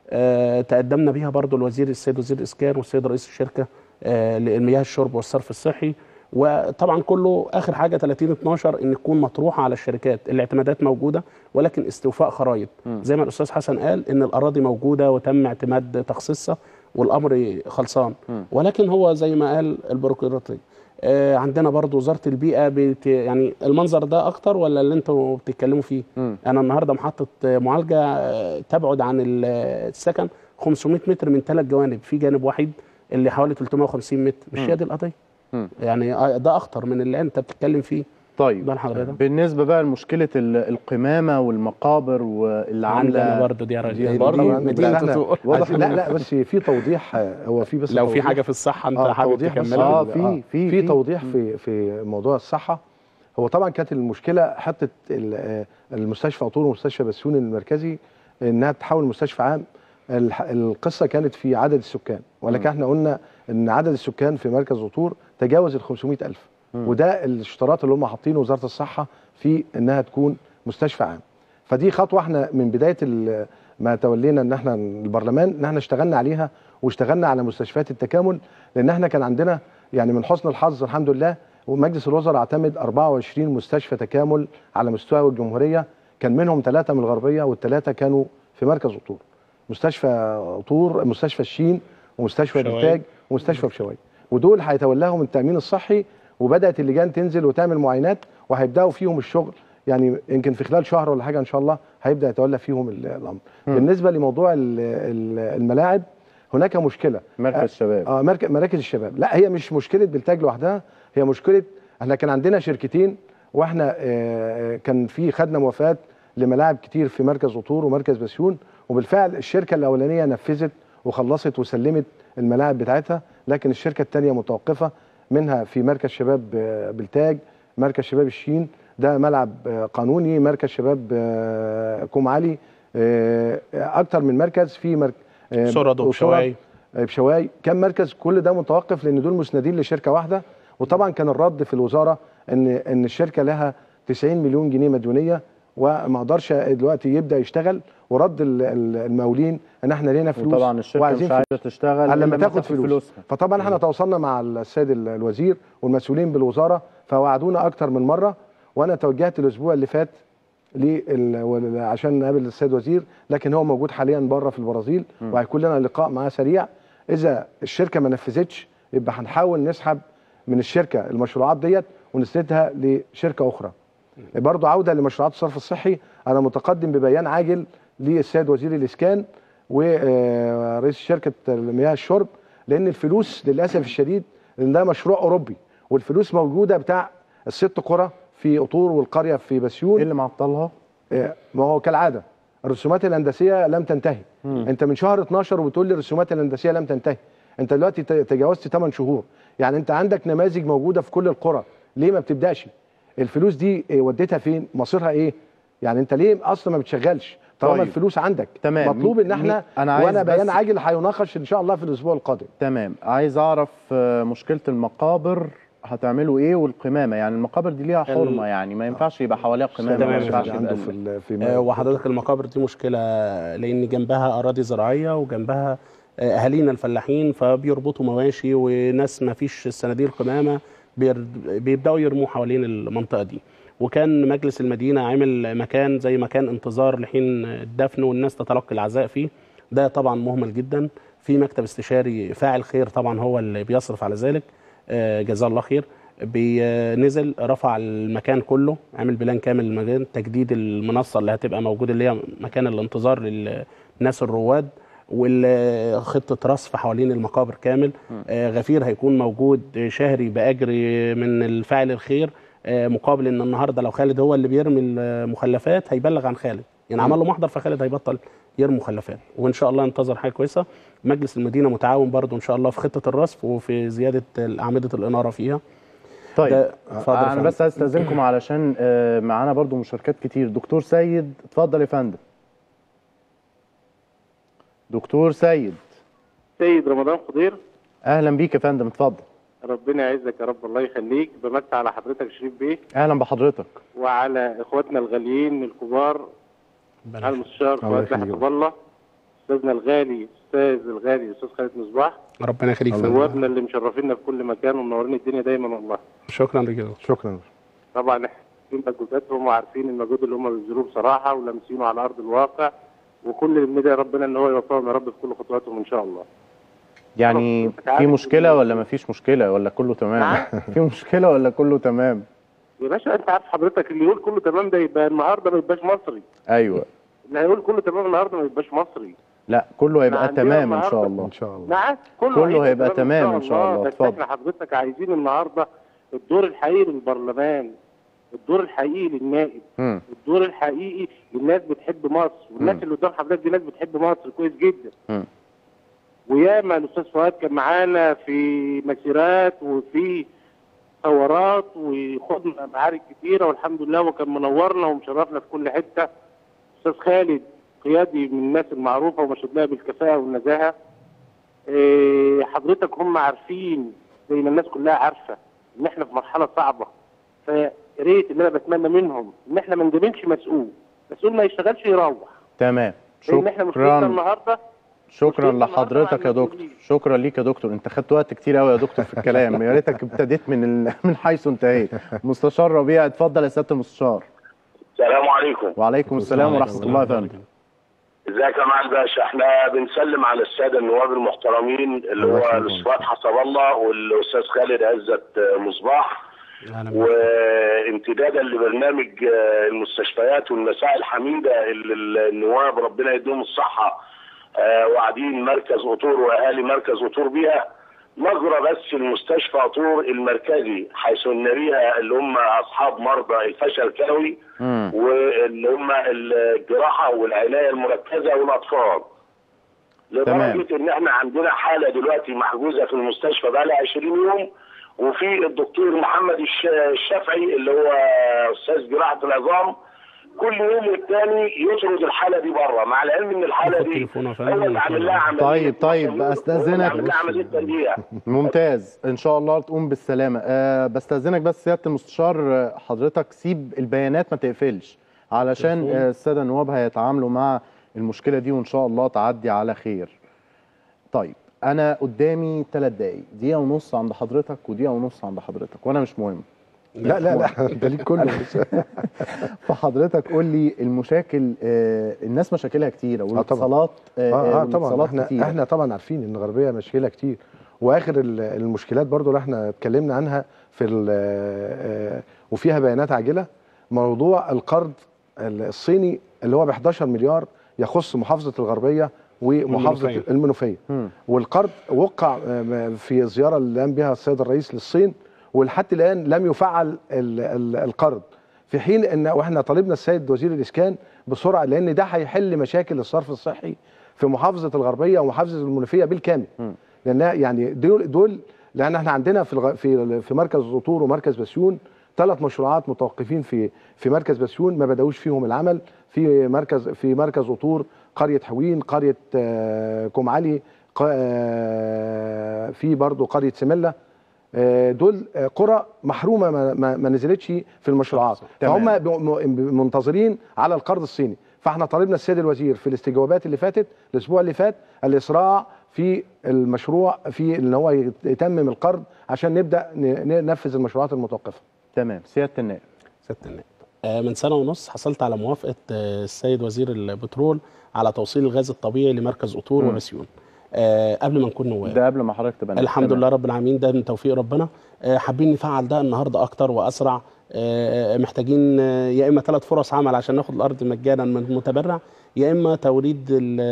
تقدمنا بيها برضو السيد وزير الاسكان والسيد رئيس الشركه للمياه الشرب والصرف الصحي. وطبعا كله اخر حاجه 30/12 ان تكون مطروحه على الشركات. الاعتمادات موجوده ولكن استوفاء خرائط زي ما الاستاذ حسن قال ان الاراضي موجوده وتم اعتماد تخصيصها والامر خلصان. ولكن هو زي ما قال البيروقراطي عندنا برضو وزاره البيئه يعني المنظر ده اكتر ولا اللي انتوا بتتكلموا فيه؟ انا النهارده محطه معالجه تبعد عن السكن 500 متر من 3 جوانب، في جانب واحد اللي حوالي 350 متر. مش هي دي القضيه؟ يعني ده اخطر من اللي انت بتتكلم فيه.
طيب بالنسبه بقى لمشكله القمامه والمقابر واللي عامله
برضه دي
لا بس في توضيح. هو في بس
لو في حاجه في الصحه انت حابب تكملها.
في توضيح في موضوع الصحه. هو طبعا كانت المشكله حته المستشفى قطور ومستشفى بسيون المركزي انها تحول مستشفى عام. القصه كانت في عدد السكان، ولكن احنا قلنا ان عدد السكان في مركز قطور تجاوز ال 500,000 وده الاشتراط اللي هم حاطينه وزاره الصحه في انها تكون مستشفى عام. فدي خطوه احنا من بدايه ما تولينا ان احنا البرلمان ان احنا اشتغلنا عليها، واشتغلنا على مستشفيات التكامل، لان احنا كان عندنا يعني من حسن الحظ الحمد لله ومجلس الوزراء اعتمد 24 مستشفى تكامل على مستوى الجمهوريه، كان منهم 3 من الغربيه والثلاثه كانوا في مركز قطور. مستشفى قطور، مستشفى الشين، ومستشفى بلتاج، ومستشفى بشواي، ودول هيتولاهم التامين الصحي، وبدات اللجان تنزل وتعمل معاينات وهيبداوا فيهم الشغل، يعني يمكن في خلال شهر ولا حاجه ان شاء الله هيبدا يتولى فيهم الامر. بالنسبه لموضوع الملاعب هناك مشكله
مركز شباب
مراكز الشباب، لا هي مش مشكله بلتاج لوحدها، هي مشكله احنا كان عندنا شركتين، واحنا كان في خدنا موافقات لملاعب كتير في مركز قطور ومركز بسيون، وبالفعل الشركه الاولانيه نفذت وخلصت وسلمت الملاعب بتاعتها، لكن الشركه الثانيه متوقفه، منها في مركز شباب بلتاج، مركز شباب الشين ده ملعب قانوني، مركز شباب كوم علي، اكتر من مركز في
سرد وبشواي
بشواي، كم مركز، كل ده متوقف لان دول مسندين لشركه واحده. وطبعا كان الرد في الوزاره ان الشركه لها 90 مليون جنيه مديونيه وما قدرش دلوقتي يبدا يشتغل، ورد المقاولين ان احنا لينا فلوس
وطبعا الشركه مش عايزه تشتغل
لما تاخد فلوسها. فطبعا احنا تواصلنا مع السيد الوزير والمسؤولين بالوزاره فوعدونا اكتر من مره، وانا توجهت الاسبوع اللي فات عشان نقابل السيد الوزير، لكن هو موجود حاليا بره في البرازيل وهيكون لنا لقاء معاه سريع. اذا الشركه ما نفذتش يبقى هنحاول نسحب من الشركه المشروعات ديت ونسندها لشركه اخرى. برضه عوده لمشروعات الصرف الصحي، انا متقدم ببيان عاجل للسيد وزير الاسكان ورئيس شركه مياه الشرب، لان الفلوس للاسف الشديد لان ده مشروع اوروبي والفلوس موجوده بتاع ال6 قرى في قطور والقريه في بسيون.
ايه اللي معطلها؟
ما هو كالعاده الرسومات الهندسيه لم تنتهي. انت من شهر 12 وبتقول لي الرسومات الهندسيه لم تنتهي، انت دلوقتي تجاوزت 8 شهور، يعني انت عندك نماذج موجوده في كل القرى، ليه ما بتبداش؟ الفلوس دي وديتها فين؟ مصيرها ايه؟ يعني انت ليه اصلا ما بتشغلش طالما
طيب.
الفلوس عندك؟
تمام.
مطلوب ان احنا وانا بيان عاجل هيناقش ان شاء الله في الاسبوع القادم.
تمام. عايز اعرف مشكله المقابر هتعملوا ايه، والقمامه، يعني المقابر دي ليها حرمه، يعني ما ينفعش يبقى حواليها قمامه، ما ينفعش
عنده
وحضرتك المقابر دي مشكله لان جنبها اراضي زراعيه وجنبها اهالينا الفلاحين، فبيربطوا مواشي وناس ما فيش صناديق قمامه بيبداوا يرموا حوالين المنطقه دي. وكان مجلس المدينه عامل مكان زي مكان انتظار لحين الدفن والناس تتلقي العزاء فيه، ده طبعا مهمل جدا. في مكتب استشاري فاعل خير طبعا هو اللي بيصرف على ذلك، جزاه الله خير، بينزل رفع المكان كله، عامل بلان كامل للمكان، تجديد المنصه اللي هتبقى موجوده اللي هي مكان الانتظار للناس الرواد، والخطه رصف حوالين المقابر كامل. غفير هيكون موجود شهري باجر من الفاعل الخير، مقابل ان النهارده لو خالد هو اللي بيرمي المخلفات هيبلغ عن خالد، يعني عمل له محضر فخالد هيبطل يرمي مخلفات، وان شاء الله انتظر حاجه كويسه. مجلس المدينه متعاون برضو ان شاء الله في خطه الرصف وفي زياده اعمده الاناره فيها.
طيب انا بس عايز استاذنكم علشان معانا برضو مشاركات كتير. دكتور سيد اتفضل يا فندم. دكتور سيد
رمضان خضير،
اهلا بيك يا فندم، اتفضل.
ربنا يعزك يا رب، الله يخليك. بمسي على حضرتك شريف بيه.
اهلا بحضرتك.
وعلى اخواتنا الغاليين الكبار، على المستشار فؤاد حسب الله، استاذنا الغالي الاستاذ خالد مصباح،
ربنا يخليك.
نوابنا اللي مشرفينا في كل مكان ومنورين الدنيا دايما والله.
شكرا لك.
شكرا.
طبعا احنا عارفين مجهوداتهم وعارفين المجهود اللي هم بيبذلوه بصراحه ولامسينه على ارض الواقع، وكل اللي بندعي ربنا ان هو يوفقهم يا رب في كل خطواتهم ان شاء الله.
يعني في مشكله ولا ما فيش مشكله ولا كله تمام؟ في مشكله ولا كله تمام؟
يا باشا انت عارف حضرتك اللي يقول كله تمام ده يبقى النهارده ما يبقاش مصري.
ايوه.
اللي هيقول كله تمام النهارده ما يبقاش مصري.
لا كله هيبقى تمام ان شاء الله.
ان شاء الله.
نعم
كله هيبقى تمام ان شاء الله.
بس احنا حضرتك عايزين النهارده الدور الحقيقي للبرلمان، الدور الحقيقي للنائب، الدور الحقيقي للناس بتحب مصر، والناس اللي قدام حضرتك دي ناس بتحب مصر كويس جدا. وياما الاستاذ فؤاد كان معانا في مسيرات وفي ثورات وخدنا معارك كتيره والحمد لله، وكان منورنا ومشرفنا في كل حته. استاذ خالد قيادي من الناس المعروفه ومشهود لها بالكفاءه والنزاهه. حضرتك هم عارفين زي ما الناس كلها عارفه ان احنا في مرحله صعبه، فيا ريت اللي انا بتمنى منهم ان احنا ما نجاملش مسؤول ما يشتغلش يروح.
تمام.
لان احنا مشكلتنا النهارده.
شكرا لحضرتك يا دكتور، شكرا ليك يا دكتور. انت خدت وقت كتير قوي يا دكتور في الكلام، يا ريتك ابتديت من حيث انتهيت. مستشار ربيع اتفضل يا سياده المستشار.
السلام عليكم.
وعليكم السلام ورحمه الله يا فندم.
ازيك يا معالي الباشا؟ احنا بنسلم على الساده النواب المحترمين اللي هو الاستاذ حسب الله والاستاذ خالد عزت مصباح، وامتدادا لبرنامج المستشفيات والمساعي الحميده اللي النواب ربنا يديهم الصحه وقاعدين مركز قطور واهالي مركز قطور بيها. نظره بس المستشفى قطور المركزي حيث ان بيها اللي هم اصحاب مرضى الفشل الكلوي واللي هم الجراحه والعنايه المركزه والاطفال. لدرجه ان احنا عندنا حاله دلوقتي محجوزه في المستشفى بقى لها 20 يوم، وفي الدكتور محمد الشافعي اللي هو استاذ جراحه العظام كل يوم والتاني يطرد الحاله دي بره، مع العلم ان الحاله دي هو اللي عامل لها عمليه.
طيب استاذنك. ممتاز، ان شاء الله تقوم بالسلامه. بستاذنك بس سياده المستشار، حضرتك سيب البيانات ما تقفلش علشان الساده النواب هيتعاملوا مع المشكله دي وان شاء الله تعدي على خير. طيب انا قدامي 3 دقايق، دقيقه ونص عند حضرتك ودقيقه ونص عند حضرتك، وانا مش مهم.
لا ده ليك كله.
فحضرتك قول لي المشاكل، الناس مشاكلها كتيره والاتصالات
طبعا احنا طبعا عارفين ان الغربيه مشكله كتير، واخر المشكلات برضو اللي احنا اتكلمنا عنها وفيها بيانات عاجله، موضوع القرض الصيني اللي هو ب 11 مليار يخص محافظه الغربيه ومحافظه المنوفيه. والقرض وقع في زياره اللي قام بها السيد الرئيس للصين، ولحد الان لم يفعل القرض، في حين ان واحنا طالبنا السيد وزير الاسكان بسرعه، لان ده هيحل مشاكل الصرف الصحي في محافظه الغربيه ومحافظه المنوفيه بالكامل. لان يعني دول لان احنا عندنا في مركز قطور ومركز بسيون 3 مشروعات متوقفين في مركز بسيون ما بداوش فيهم العمل. في مركز قطور قريه حوين، قريه كوم علي، في برضه قريه سمله، دول قرى محرومه ما نزلتش في المشروعات، فهم منتظرين على القرض الصيني. فاحنا طالبنا السيد الوزير في الاستجوابات اللي فاتت الاسبوع اللي فات الاسراع في المشروع، في ان هو يتمم القرض عشان نبدا ننفذ المشروعات المتوقفه.
تمام. سياده النائب.
من 1.5 سنة حصلت على موافقه السيد وزير البترول على توصيل الغاز الطبيعي لمركز قطور وبسيون قبل ما نكون نواب.
ده قبل ما حضرتك تبقى
الحمد لله رب العالمين، ده من توفيق ربنا. حابين نفعل ده النهارده اكتر واسرع. محتاجين يا اما 3 فرص عمل عشان ناخد الارض مجانا من المتبرع، يا اما توريد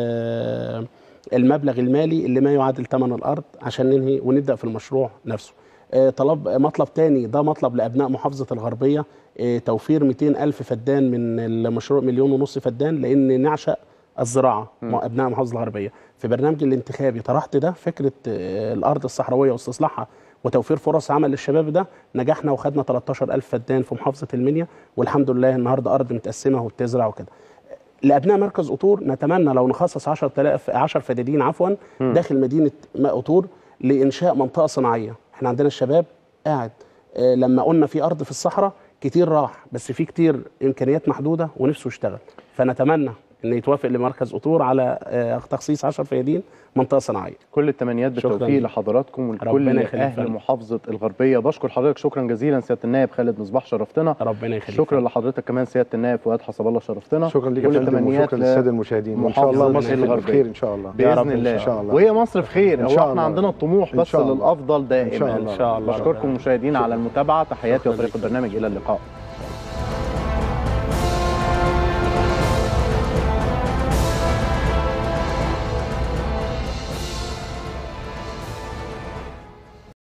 المبلغ المالي اللي ما يعادل ثمن الارض عشان ننهي ونبدا في المشروع نفسه. مطلب تاني، ده مطلب لابناء محافظه الغربيه، توفير 200,000 فدان من المشروع 1.5 مليون فدان، لان نعشق الزراعه ابناء محافظه الغربيه. في برنامج الانتخابي طرحت ده، فكره الارض الصحراويه واستصلاحها وتوفير فرص عمل للشباب. ده نجحنا وخدنا 13,000 فدان في محافظه المنيا، والحمد لله النهارده ارض متقسمه وبتزرع وكده. لابناء مركز قطور نتمنى لو نخصص 10 فدادين داخل مدينه قطور لانشاء منطقه صناعيه. احنا عندنا الشباب قاعد، لما قلنا في ارض في الصحراء كتير راح، بس في كتير امكانيات محدوده ونفسه يشتغل. فنتمنى ان يتوافق لمركز قطور على تخصيص 10 فدادين منطقه صناعيه.
كل التمنيات بالتوفيق لحضراتكم ولكل اهل محافظه الغربيه. بشكر حضرتك شكرا جزيلا سياده النائب خالد مصباح، شرفتنا.
ربنا يخليك.
شكرا لحضرتك كمان سياده النائب فؤاد حسب الله، شرفتنا.
شكرا لك يا فندم وشكرا للساده المشاهدين، وان شاء الله مصر بخير ان شاء الله
باذن الله. ان شاء الله. وهي مصر بخير، هو احنا عندنا الطموح بس للافضل دائما.
ان شاء الله.
بشكركم مشاهدينا على المتابعه، تحياتي وفريق البرنامج، الى اللقاء.